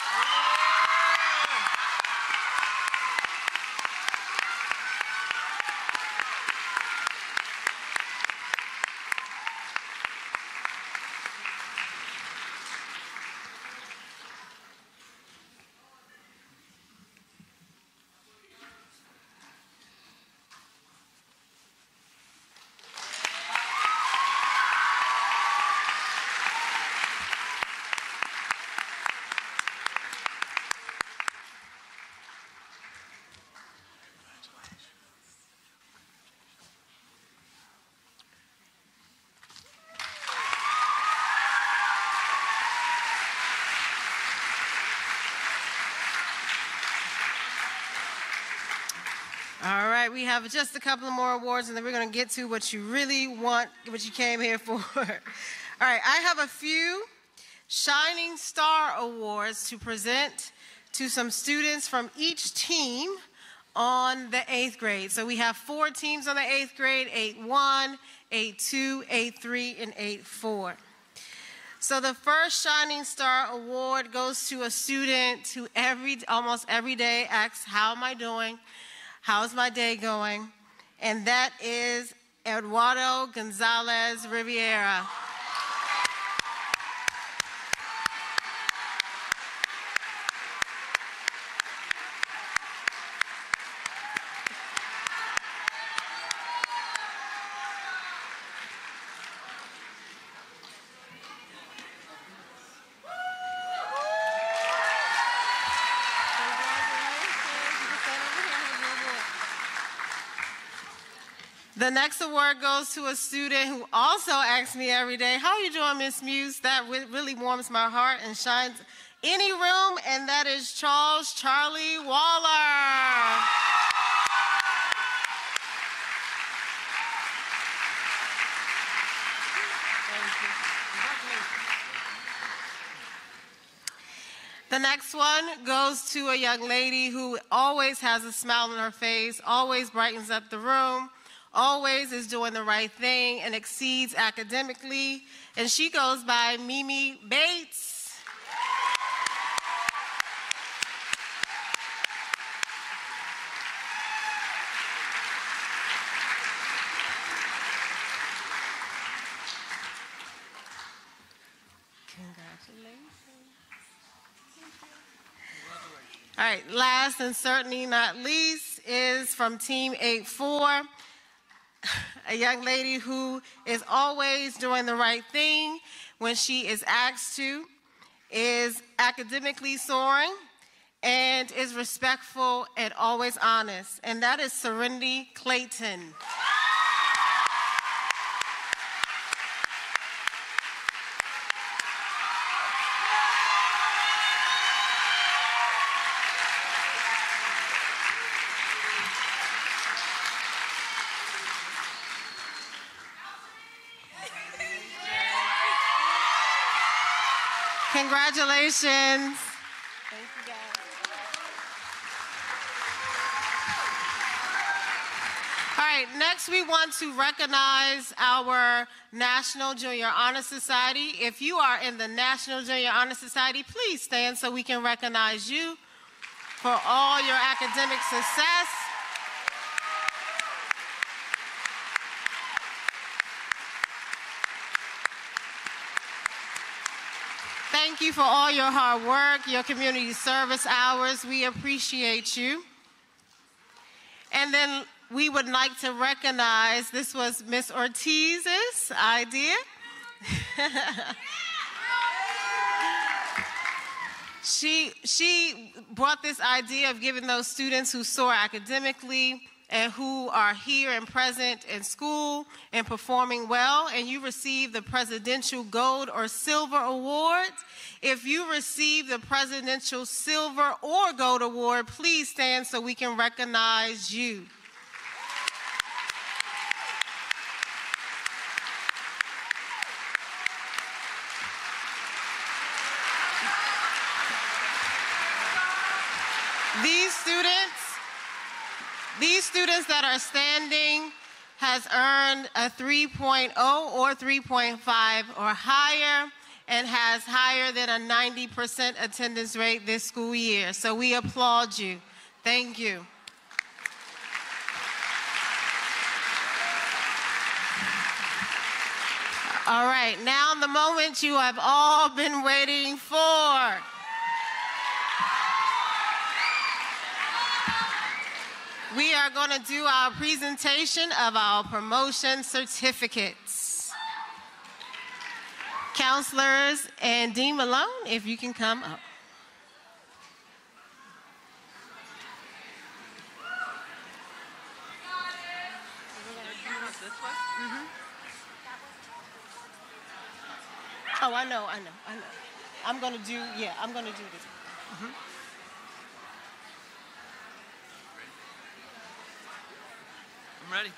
All right, we have just a couple of more awards, and then we're going to get to what you really want, what you came here for. All right, I have a few Shining Star Awards to present to some students from each team on the eighth grade. So we have four teams on the eighth grade, eight one, eight two, eight three, and eight four. So the first Shining Star Award goes to a student who every, almost every day asks, how am I doing? How's my day going? And that is Eduardo Gonzalez Riviera. The next award goes to a student who also asks me every day, how are you doing, Miss Muse? That really warms my heart and shines any room, and that is Charles Charlie Waller. The next one goes to a young lady who always has a smile on her face, always brightens up the room, always is doing the right thing and exceeds academically, and she goes by Mimi Bates. Congratulations. All right, last and certainly not least is from Team eight four. A young lady who is always doing the right thing when she is asked to, is academically soaring, and is respectful and always honest. And that is Serenity Clayton. Congratulations. Thank you, guys. All right, next we want to recognize our National Junior Honor Society. If you are in the National Junior Honor Society, please stand so we can recognize you for all your academic success. Thank you for all your hard work, your community service hours. We appreciate you. And then we would like to recognize, this was Miz Ortiz's idea. she, she brought this idea of giving those students who soar academically and who are here and present in school and performing well, and you receive the Presidential Gold or Silver Award. If you receive the Presidential Silver or Gold Award, please stand so we can recognize you. These students These students that are standing has earned a three point oh or three point five or higher and has higher than a ninety percent attendance rate this school year. So we applaud you. Thank you. All right, now the moment you have all been waiting for. We are going to do our presentation of our promotion certificates. Counselors and Dean Malone, if you can come up. Mm-hmm. Oh, I know, I know, I know. I'm going to do, yeah, I'm going to do this. Mm-hmm. I'm ready.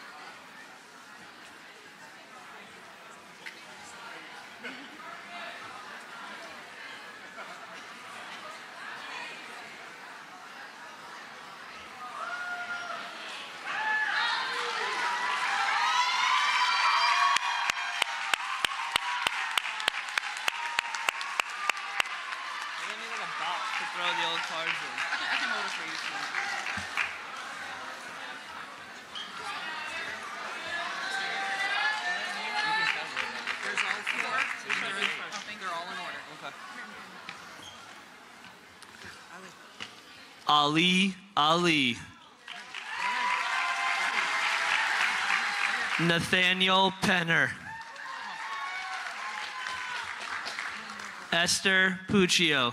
I need like a box to throw the old cards in. I can hold it for you. Ali, Ali. Nathaniel Penner. Esther Puccio.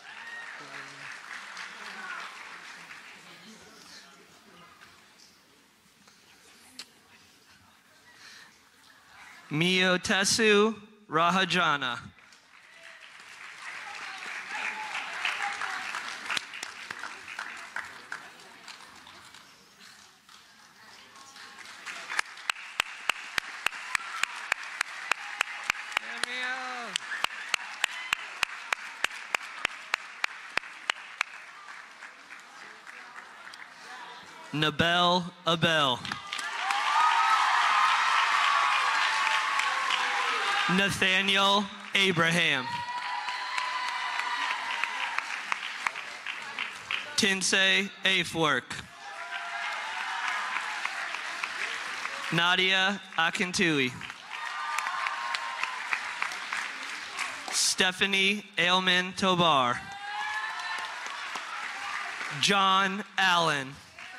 Miotesu Rahajana. Nabel Abel. Nathaniel Abraham. Tinsay Afwork. Nadia Akintui. Stephanie Ailman Tobar. John Allen.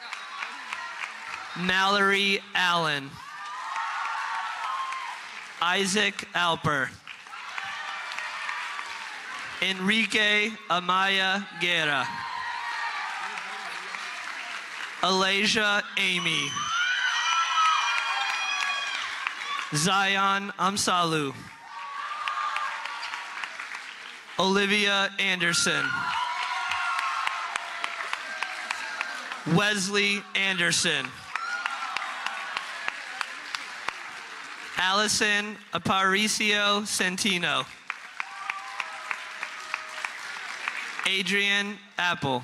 Mallory Allen. Isaac Alper. Enrique Amaya Guerra. Alasia Amy. Zion Amsalu. Olivia Anderson. Wesley Anderson. Allison Aparicio Centino. Adrian Apple.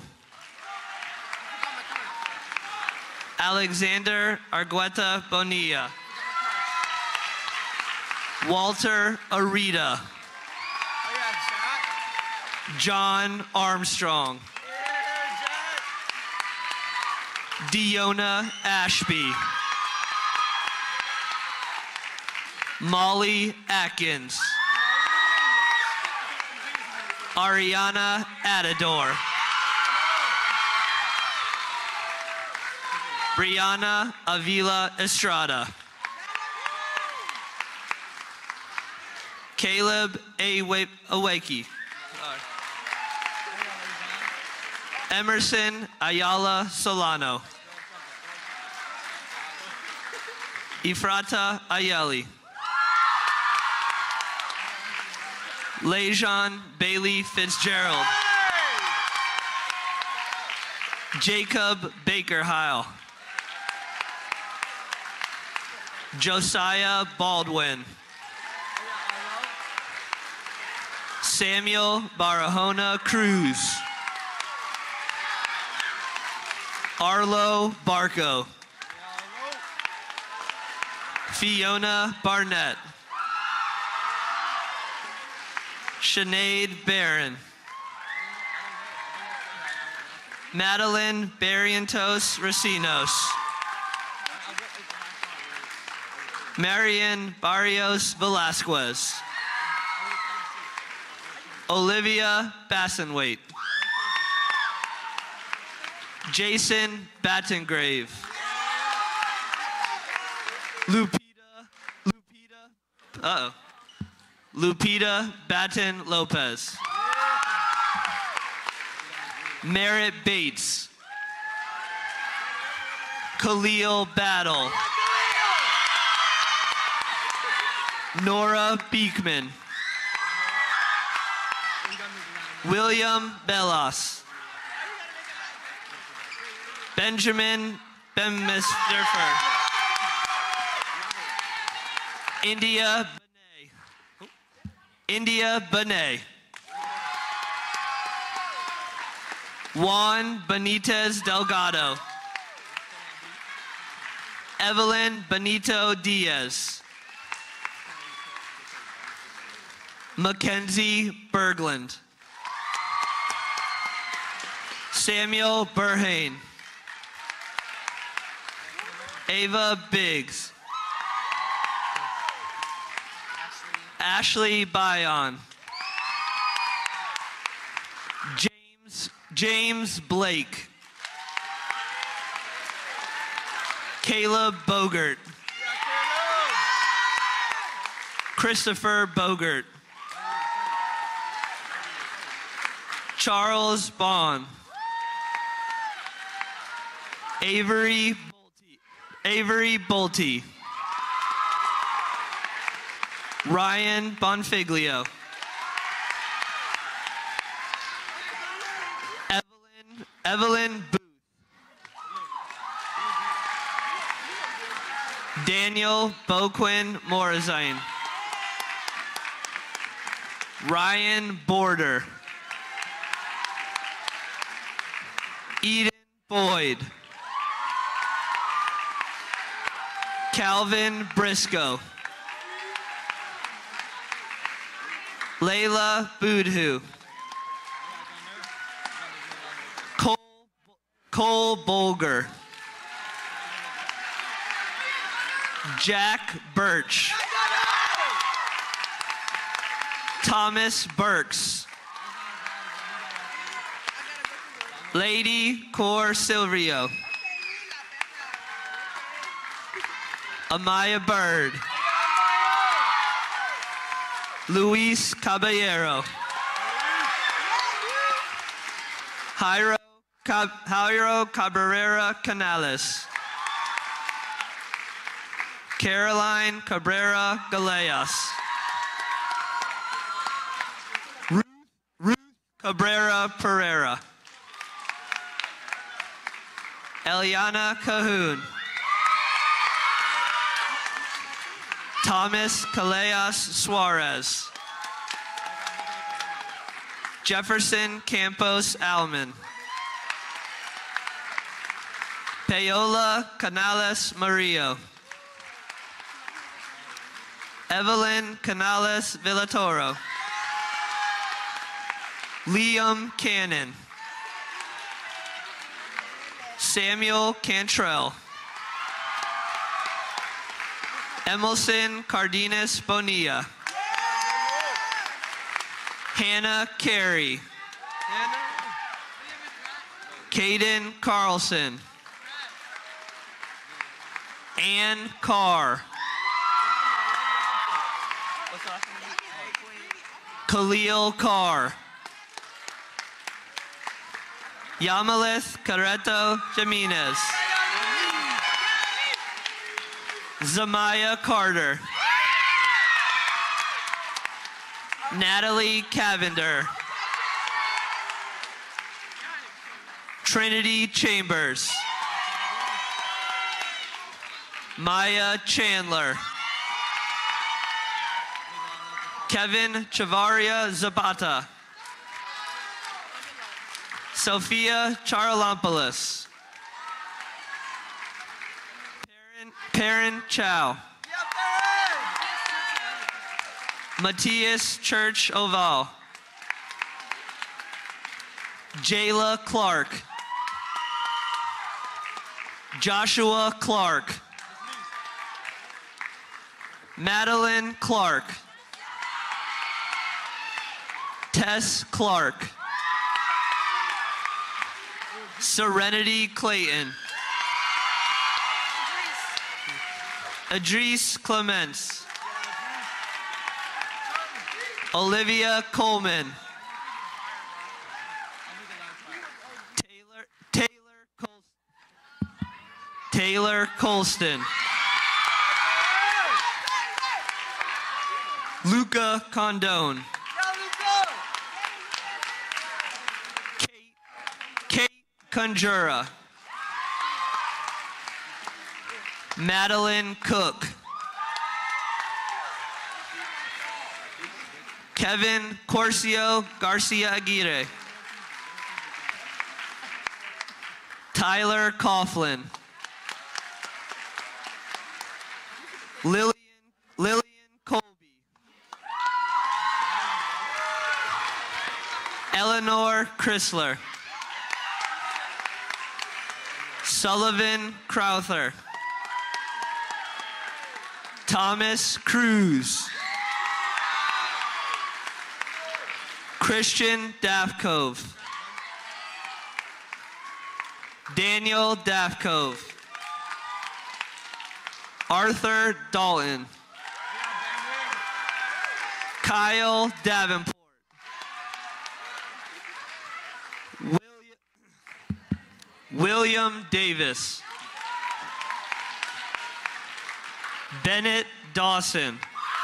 Alexander Argueta Bonilla. Walter Arita. John Armstrong. Diona Ashby. Molly Atkins. Ariana Adador. Brianna Avila Estrada. Caleb Awaki. Emerson Ayala Solano. Ifrata Ayeli. Lejon Bailey Fitzgerald. Jacob Baker Heil. Josiah Baldwin. Samuel Barahona Cruz. Arlo Barco. Fiona Barnett. Sinead Barron. Madeline Barrientos Racinos. Marian Barrios Velasquez. Olivia Bassenwaite. Jason Battengrave. Lupita, Lupita, uh-oh. Lupita Batten Lopez. Merritt Bates. Khalil Battle. Nora Beekman. William Bellas. Benjamin Bemmisterfer. India Benet. India Benet. Juan Benitez Delgado. Evelyn Benito Diaz. Mackenzie Berglund. Samuel Burhane. Ava Biggs. Ashley Bayon. James, James Blake. Caleb Bogert. Christopher Bogert. Charles Bond. Avery Bolte. Avery Bolte. Ryan Bonfiglio. Evelyn, Evelyn Booth. Daniel Boquin Morazine. Ryan Border. Eden Boyd. Calvin Briscoe. Layla Budhu. Cole, Cole Bolger. Jack Birch. Thomas Burks. Lady Cor Silvio. Amaya Bird. Luis Caballero. Jairo, Cab Jairo Cabrera Canales. Caroline Cabrera Galeas. Ruth, Ruth Cabrera Pereira. Eliana Cahoon. Thomas Callejas Suarez. Jefferson Campos Alman. Paola Canales Murillo. Evelyn Canales Villatoro. Liam Cannon. Samuel Cantrell. Emerson Cardenas Bonilla. Hannah Carey. Caden Carlson. Ann Carr. Khalil Carr. Yamalith Carreto Jimenez. Zamaya Carter. Natalie Cavender. Trinity Chambers. Maya Chandler. Kevin Chavaria Zapata. Sophia Charalampoulos. Perrin, Perrin Chow. Matthias Church Oval. Jayla Clark. Joshua Clark. Madeline Clark. Tess Clark. Serenity Clayton. Idris Clements. Olivia Coleman. Taylor Taylor Colston. Taylor Colston. Luca Condone. Kate, Kate Conjura. Madeline Cook. Kevin Corcio Garcia Aguirre. Tyler Coughlin. Lillian, Lillian Colby. Eleanor Chrysler. Sullivan Crowther. Thomas Cruz. Christian Daffcove. Daniel Daffcove. Arthur Dalton. Kyle Davenport. William, William Davis. Bennett Dawson.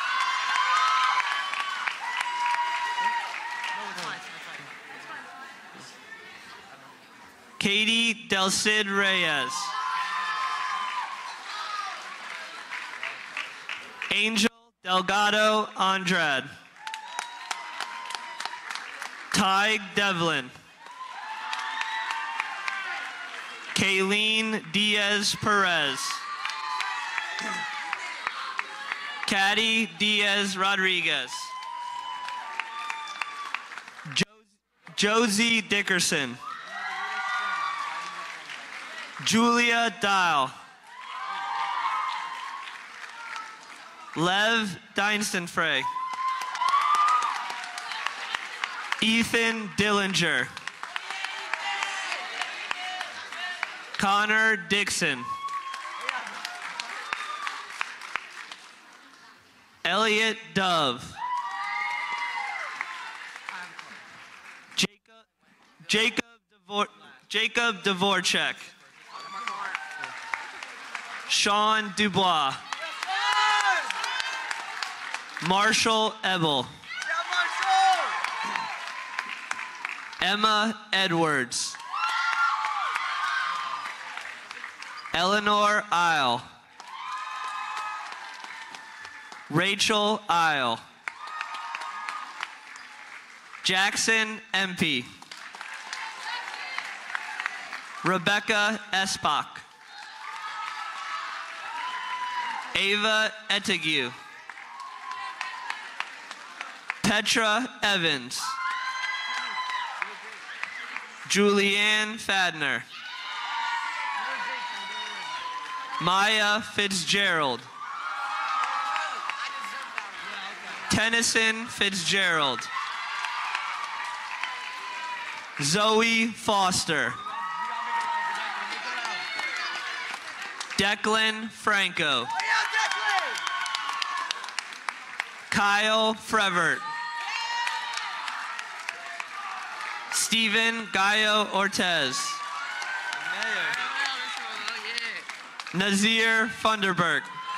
Katie Del Cid Reyes. Angel Delgado Andrade. Ty Devlin. Kayleen Diaz Perez. Caddy Diaz Rodriguez. Jo- Josie Dickerson. Julia Dial. Lev Deinstenfrey. Ethan Dillinger. Connor Dixon. Elliot Dove. Jacob Jacob Devor, Jacob Dvorak. Sean Dubois. Marshall Ebel. Emma Edwards. Eleanor Isle. Rachel Isle. Jackson M P. Rebecca Espach. Ava Etigue. Petra Evans. Julianne Fadner. Maya Fitzgerald. Tennyson Fitzgerald. Zoe Foster. Declan Franco. Kyle Frevert. Stephen Gallo Ortez. Nazir Funderburg.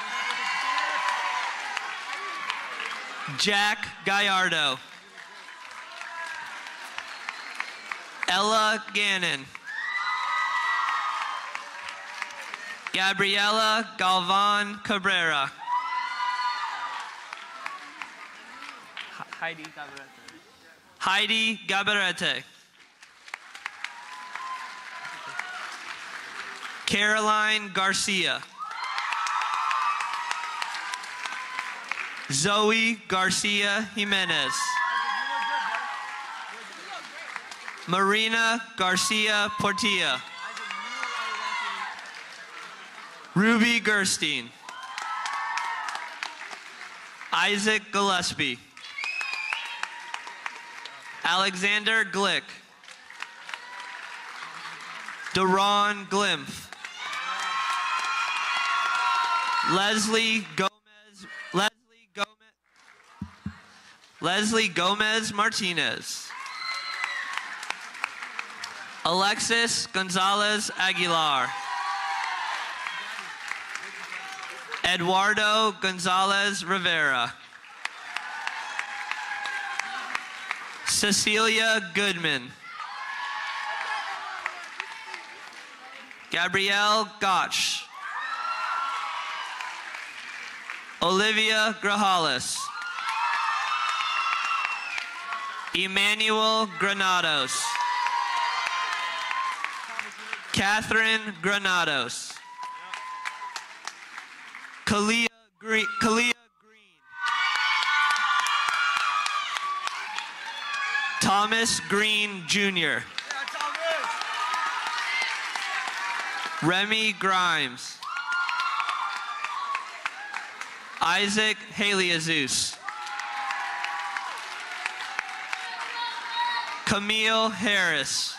Jack Gallardo. Ella Gannon. Gabriela Galvan Cabrera. Heidi Gabarete. Heidi Gabarete. Caroline Garcia. Zoe Garcia Jimenez. Marina Garcia Portilla. Ruby Gerstein. Isaac Gillespie. Alexander Glick. Deron Glimpf. Leslie Gomez. Leslie Gomez. Leslie Gomez Martinez. Alexis Gonzalez Aguilar. Eduardo Gonzalez Rivera. Cecilia Goodman. Gabrielle Gotch. Olivia Grajales. Emmanuel Granados. Catherine Granados. Kalia Green. Kalia Green. Thomas Green Junior Remy Grimes. Isaac Haliazus. Camille Harris.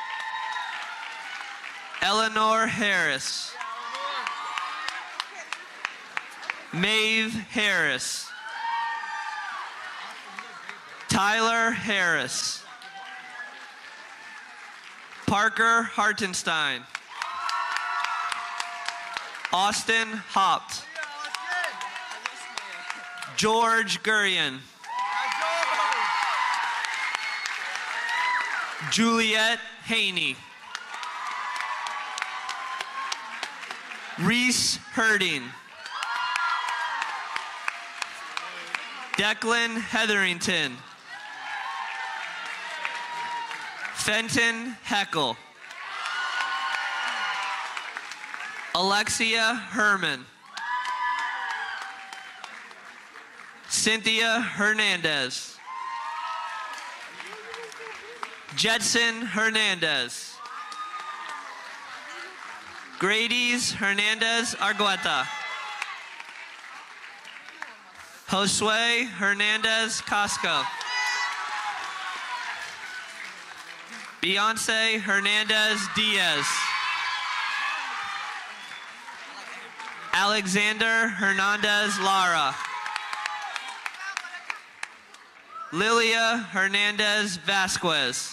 Eleanor Harris. Maeve Harris. Tyler Harris. Parker Hartenstein. Austin Hopt. George Gurian. Juliet Haney. Reese Herding. Declan Hetherington. Fenton Heckle. Alexia Herman. Cynthia Hernandez. Jetson Hernandez. Grady's Hernandez Argueta. Josue Hernandez Casco. Beyonce Hernandez Diaz. Alexander Hernandez Lara. Lilia Hernandez Vasquez.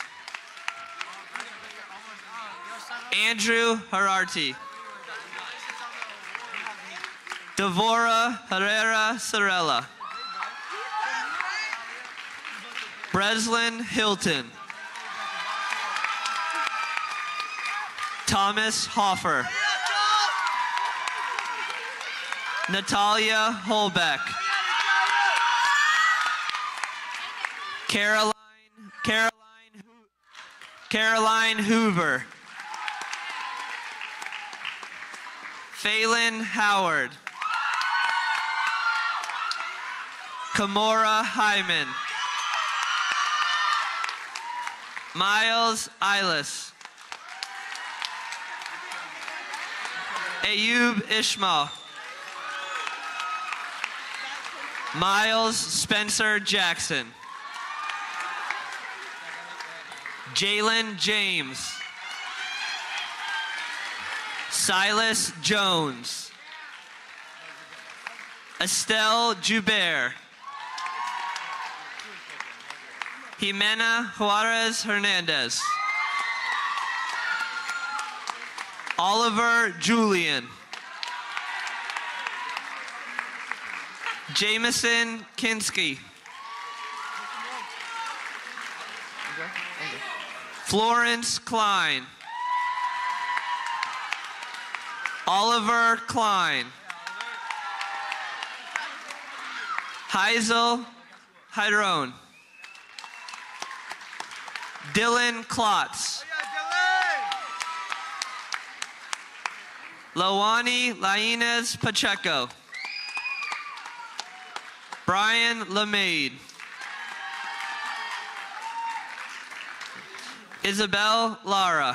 Andrew Herarty. Devora Herrera Sorella. Breslin Hilton. Thomas Hoffer. Natalia Holbeck. Caroline Caroline, Ho- Caroline Hoover. Phelan Howard. Kamora Hyman. Miles Eilis. Ayub Ishmael. Miles Spencer Jackson. Jalen James. Silas Jones. Estelle Joubert. Jimena Juarez Hernandez. Oliver Julian. Jameson Kinski. Florence Klein. Oliver Klein. Heisel Hydrone. Dylan Klotz. Lawani Lainez Pacheco. Brian LeMaid. Isabel Lara.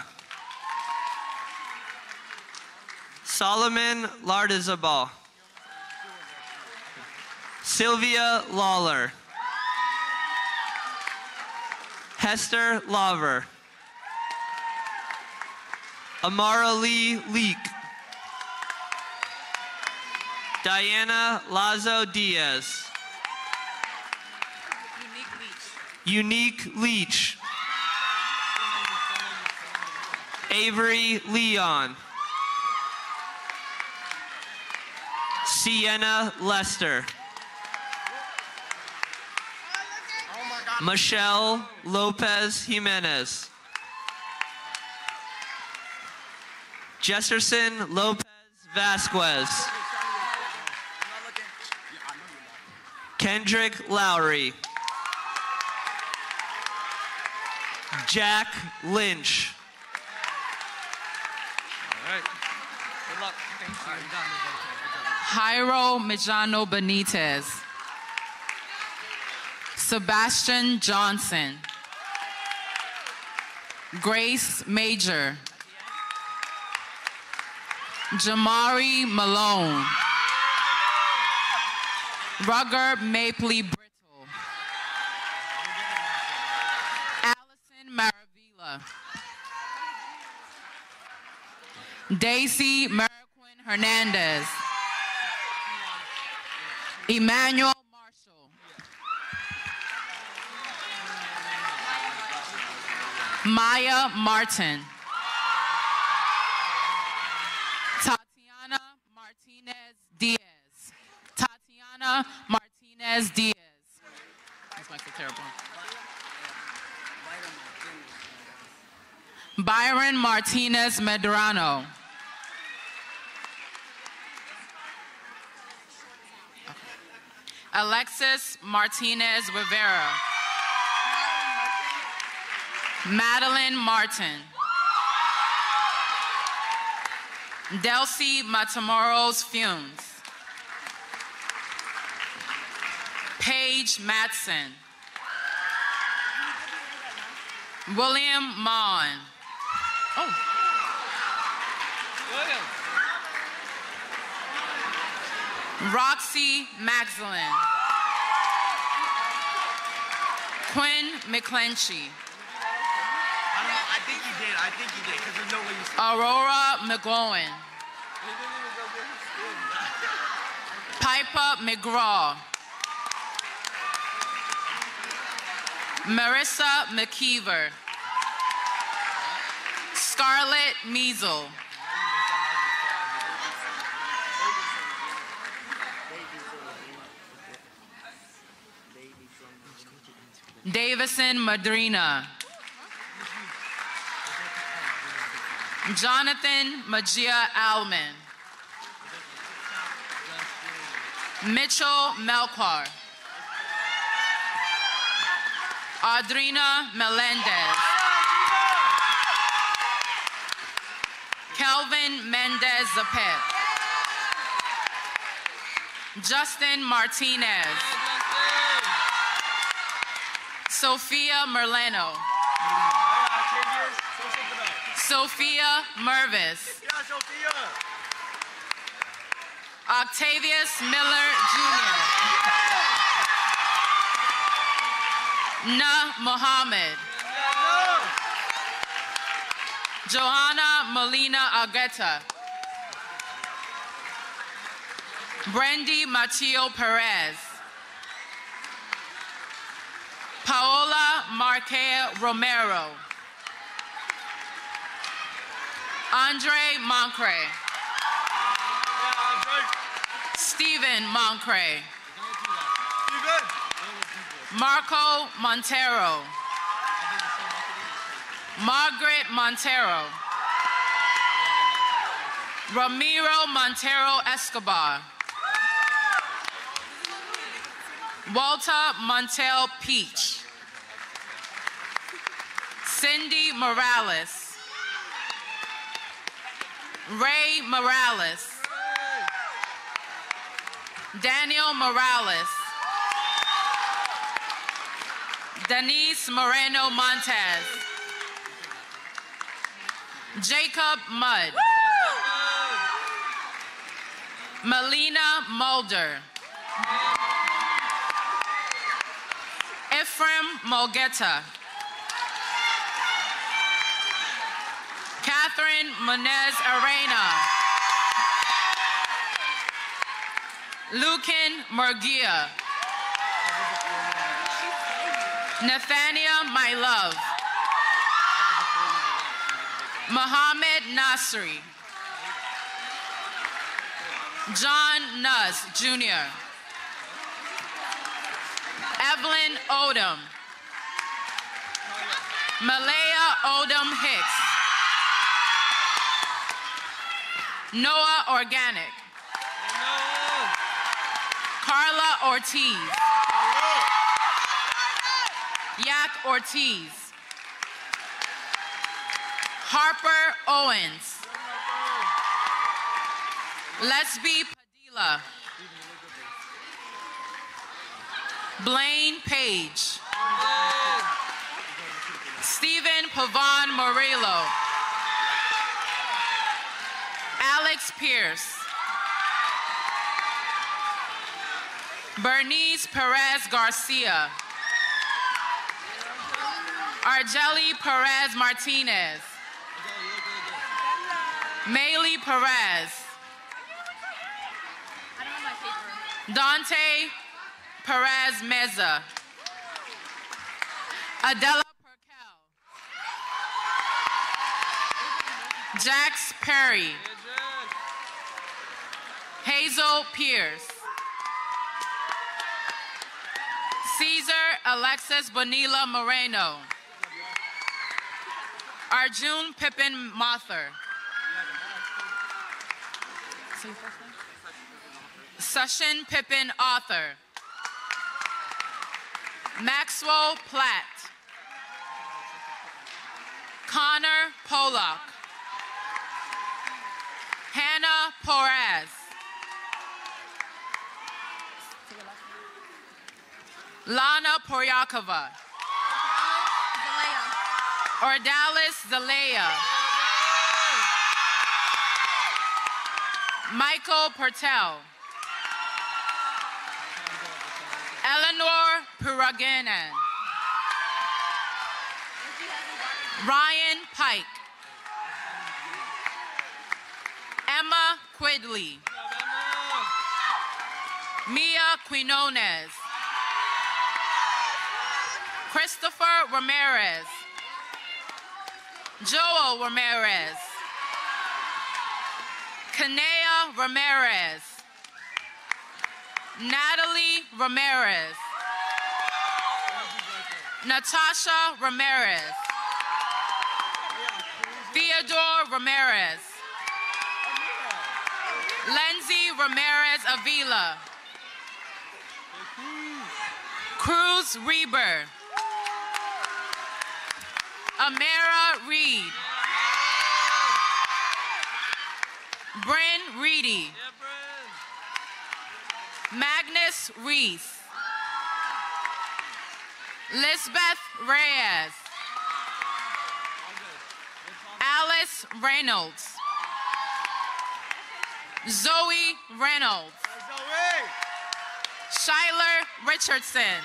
Solomon Lardizabal. Sylvia Lawler. Hester Laver. Amara Lee Leak. Diana Lazo Diaz. Unique Leach. Avery Leon. Sienna Lester. Michelle Lopez Jimenez. Jesserson Lopez Vasquez. Kendrick Lowry. Jack Lynch. All right. Good luck. Thank you. Jairo Mijano Benitez. Sebastian Johnson. Grace Major. Jamari Malone. Rugger Mapley Brittle. Allison Maravilla. Daisy Mariquin Hernandez. Emmanuel Marshall. Maya Martin. Tatiana Martinez Diaz. Tatiana Martinez Diaz. This makes it terrible. Byron Martinez Medrano. Alexis Martinez Rivera. Madeline Martin. Delcy Matamoros Fumes. Paige Matson. William Mon. Oh. William. Roxy Magdalene. Quinn McClenchy. I, don't know, I think you did. I think you did, because there's no way you said Aurora McGowan. Piper McGraw. Marissa McKeever. Scarlett Measle. Davison Madrina. Jonathan Magia Alman. Mitchell Melkar. Audrina Melendez. Kelvin Mendez Zapet. Justin Martinez. Sophia Merlano. Sophia Mervis. Octavius Miller Junior Na Mohammed. Johanna Molina Agueta. Brandy Machio Perez. Paola Marquea Romero. Andre Moncre. Stephen Moncre. Marco Montero. Margaret Montero. Ramiro Montero Escobar. Walter Montel Peach. Cindy Morales. Ray Morales. Daniel Morales. Denise Moreno Montez. Jacob Mudd. Melina Mulder. Ephraim Mogeta. Catherine Monez Arena. Lucan Murgia. Nathania My Love. Mohammed Nasri. John Nuss Junior Evelyn Odom. Malaya Odom Hicks. Noah Organic. Carla Ortiz. Yak Ortiz. Harper Owens. Lesby Padilla. Blaine Page. Stephen Pavon Murillo. Alex Pierce. Bernice Perez Garcia. Argeli Perez Martinez. Maylee Perez. Dante Perez Meza. Adela Perkel. Jax Perry. Hazel Pierce. Caesar Alexis Bonilla Moreno. Arjun Pippin Mather. Session Pippin Author. Maxwell Platt. Connor Pollock. Hannah Porras. Lana Poryakova. Ordalis Zalea. Michael Pertel. Eleanor Puraganan. Ryan Pike. Emma Quidley. Mia Quinones. Christopher Ramirez. Joel Ramirez. Kanea Ramirez. Natalie Ramirez. Natasha Ramirez. Theodore Ramirez. Lindsay Ramirez Avila. Cruz Reber. Amara Reed. Bryn Reedy. Magnus Reese. Lisbeth Reyes. Alice Reynolds. Zoe Reynolds. Shyler Richardson.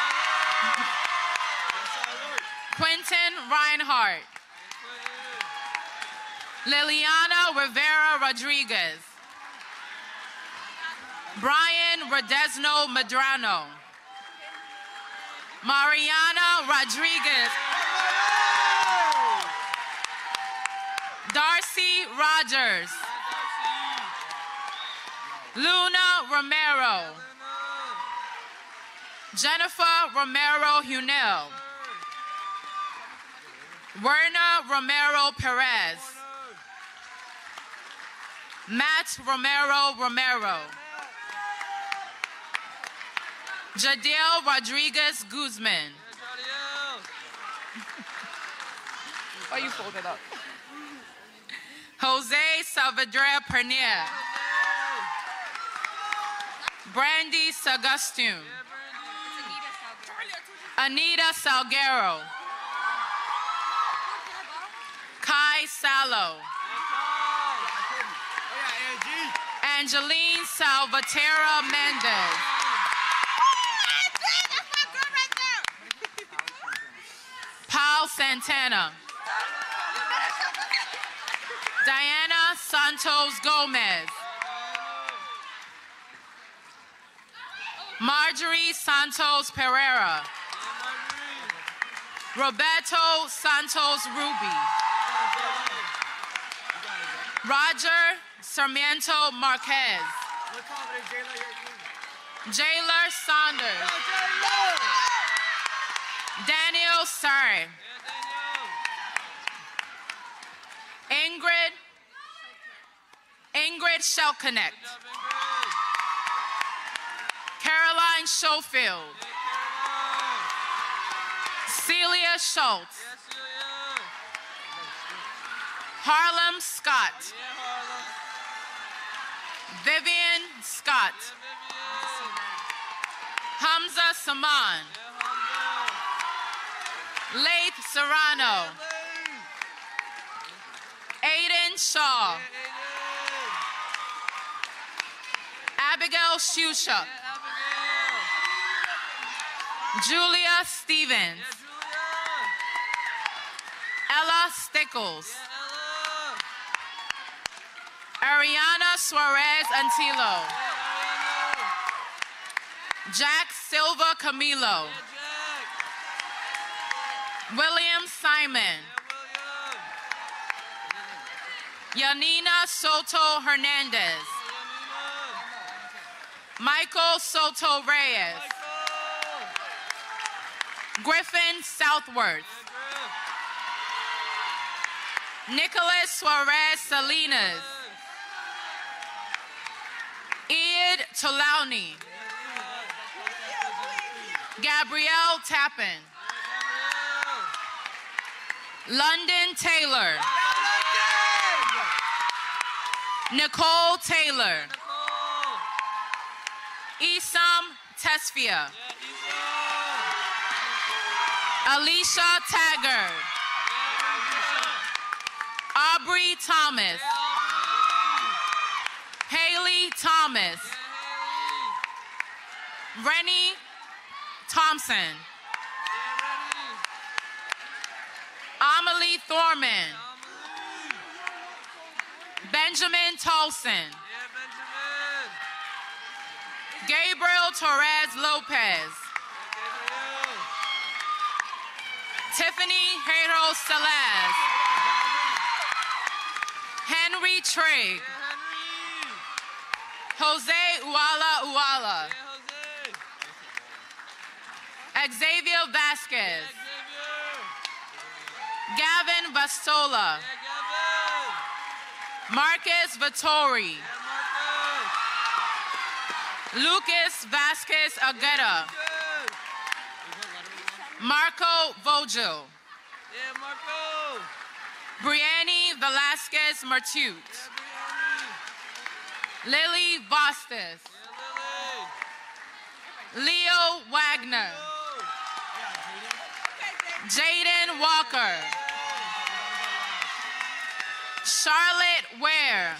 Quentin Reinhardt. Liliana Rivera Rodriguez. Brian Rodesno Medrano. Mariana Rodriguez. Darcy Rogers. Luna Romero. Jennifer Romero Hunel. Werner Romero Perez. Matt Romero Romero. Jadiel Rodriguez Guzman. Why you fold it up? Jose Salvador Pernier. Brandy Sagustum. Anita Salguero. Kai Salo. Angeline Salvatera Mendez. Paul Santana. Diana Santos Gomez. Marjorie Santos Pereira. Roberto Santos Ruby. Roger Sarmiento Marquez. Jailer Saunders. Daniel Surrey. Ingrid. Ingrid Shellconnect. Caroline Schofield. Celia Schultz. Harlem Scott. Vivian Scott. Hamza Saman. Laith Serrano. Aiden Shaw. Abigail Shusha. Julia Stevens. Ella Stickles. Ariana Suarez Antilo. Jack Silva Camilo. William Simon. Yanina Soto Hernandez. Michael Soto Reyes. Griffin Southworth. Nicholas Suarez Salinas. Iad Tolauni. Gabrielle Tappan. London Taylor. Nicole Taylor. Isam Tesfia. Alicia Taggart. Aubrey Thomas. Haley Thomas. Rennie Thompson. Amelie Thorman. Benjamin Tolson. Gabriel Torres Lopez. Tiffany Hero Celeste. Henry Trigg. Jose Uala Uala. Xavier Vasquez. Gavin Vastola. Marcus Vittori. Lucas Vasquez Agueda. Marco Vogel. Yeah, Marco. Brianni Velasquez Martute. Yeah, Lily Vasquez. Yeah, Lily. Leo Wagner. Jaden Walker. Charlotte Ware.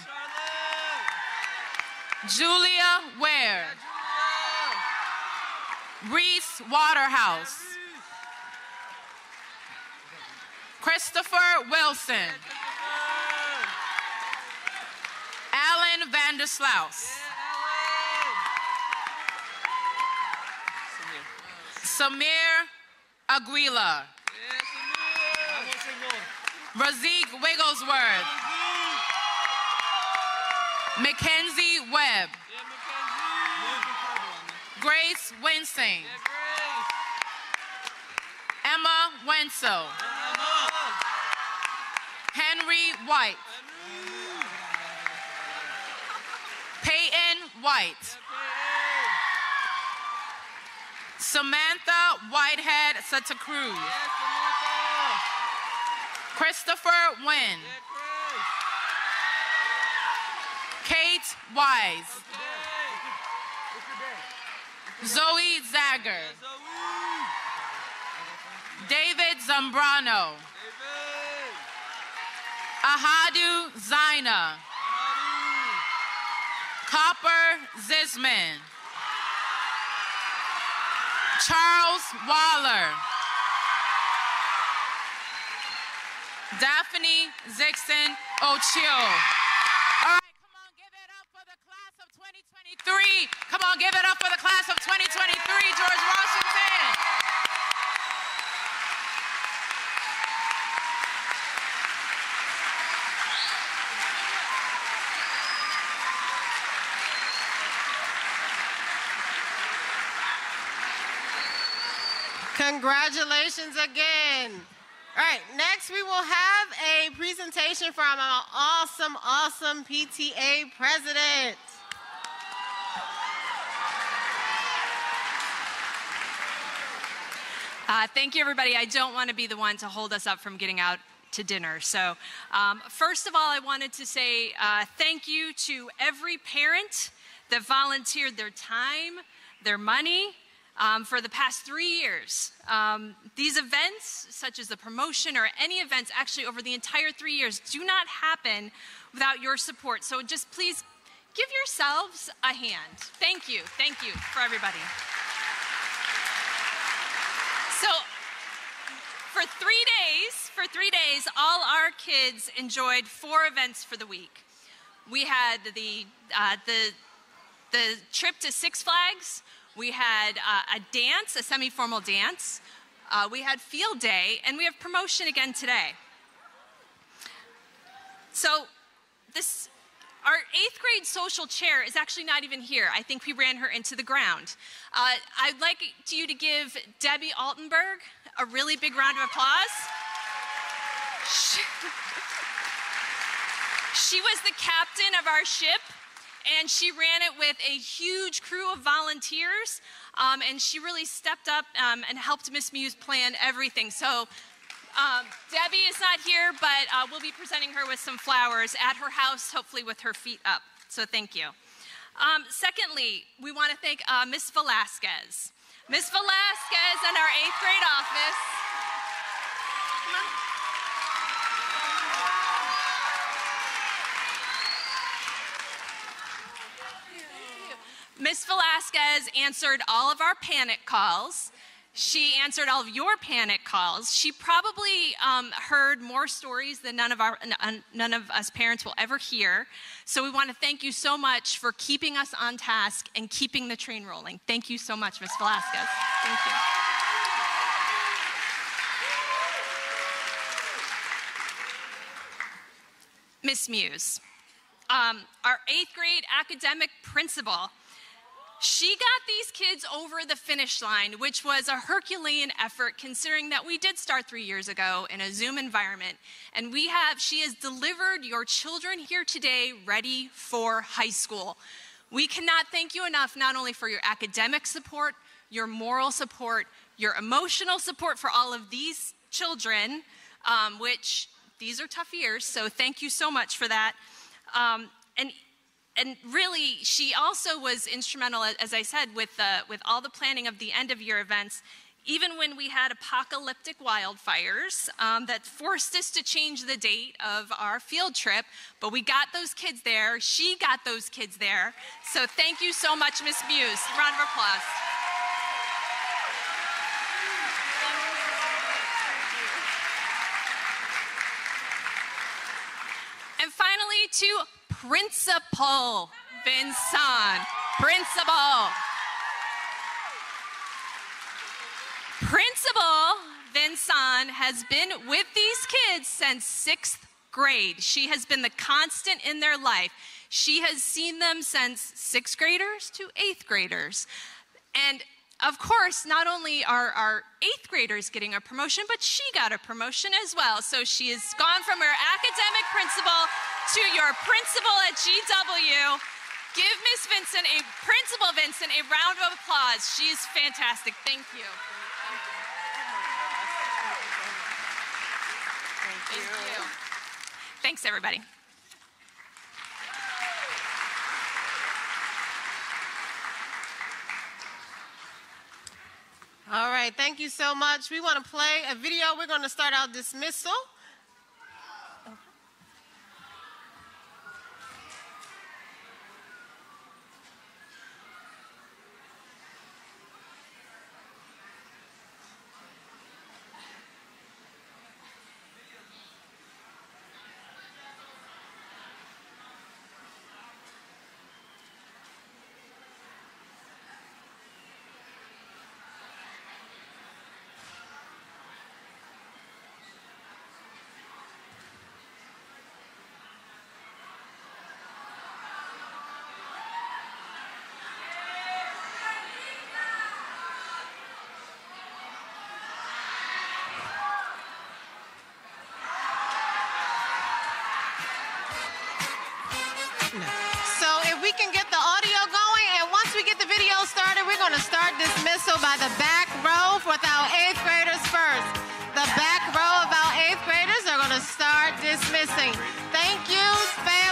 Julia Ware. Reese Waterhouse. Christopher Wilson. Alan Vanderslouse. Samir Aguila. Razik Wigglesworth. Mackenzie Webb. Grace Winsing. Emma Wenzel. Henry White. Peyton White. Samantha Whitehead Santa Cruz. Christopher Wynn. Kate Wise. Zoe Zagger. David Zambrano. Ahadu Zaina. Copper Zisman. Charles Waller. Daphne Zixon Ochio. All right, come on, give it up for the class of twenty twenty-three. Come on, give it up for the class of twenty twenty-three, George Washington. Congratulations again. All right, next we will have a presentation from our awesome, awesome P T A president. Uh, thank you, everybody. I don't want to be the one to hold us up from getting out to dinner. So um, first of all, I wanted to say uh, thank you to every parent that volunteered their time, their money, Um, for the past three years. Um, these events, such as the promotion or any events actually over the entire three years, do not happen without your support. So just please give yourselves a hand. Thank you. Thank you for everybody. So for three days, for three days, all our kids enjoyed four events for the week. We had the, uh, the, the trip to Six Flags. We had uh, a dance, a semi-formal dance. Uh, we had field day, and we have promotion again today. So this, our eighth grade social chair is actually not even here. I think we ran her into the ground. Uh, I'd like you to give Debbie Altenberg a really big round of applause. She, she was the captain of our ship. And she ran it with a huge crew of volunteers, um, and she really stepped up um, and helped Miss Muse plan everything. So um, Debbie is not here, but uh, we'll be presenting her with some flowers at her house, hopefully with her feet up. So thank you. Um, secondly, we want to thank uh, Miss Velasquez. Miss Velasquez in our eighth grade office. Come on. Miss Velasquez answered all of our panic calls. She answered all of your panic calls. She probably um, heard more stories than none of, our, none of us parents will ever hear. So we want to thank you so much for keeping us on task and keeping the train rolling. Thank you so much, Miss Velasquez. Thank you. Miss Muse, um, our eighth grade academic principal. She got these kids over the finish line, which was a Herculean effort considering that we did start three years ago in a Zoom environment. And we have, she has delivered your children here today ready for high school. We cannot thank you enough, not only for your academic support, your moral support, your emotional support for all of these children, um, which these are tough years, so thank you so much for that. Um, and And really, she also was instrumental, as I said, with, uh, with all the planning of the end-of-year events, even when we had apocalyptic wildfires um, that forced us to change the date of our field trip. But we got those kids there. She got those kids there. So thank you so much, Miss Muse. Round of applause. And finally, to Principal Vincent. Principal. Principal Vincent has been with these kids since sixth grade. She has been the constant in their life. She has seen them since sixth graders to eighth graders. And of course, not only are our eighth graders getting a promotion, but she got a promotion as well. So she has gone from her academic principal to your principal at G W. Give Miss Vincent, a Principal Vincent, a round of applause. She is fantastic. Thank you. Thank you. Thank you. Thanks, everybody. All right, thank you so much. We want to play a video. We're going to start our dismissal. So if we can get the audio going, and once we get the video started, we're going to start dismissal by the back row with our eighth graders first. The back row of our eighth graders are going to start dismissing. Thank you, family.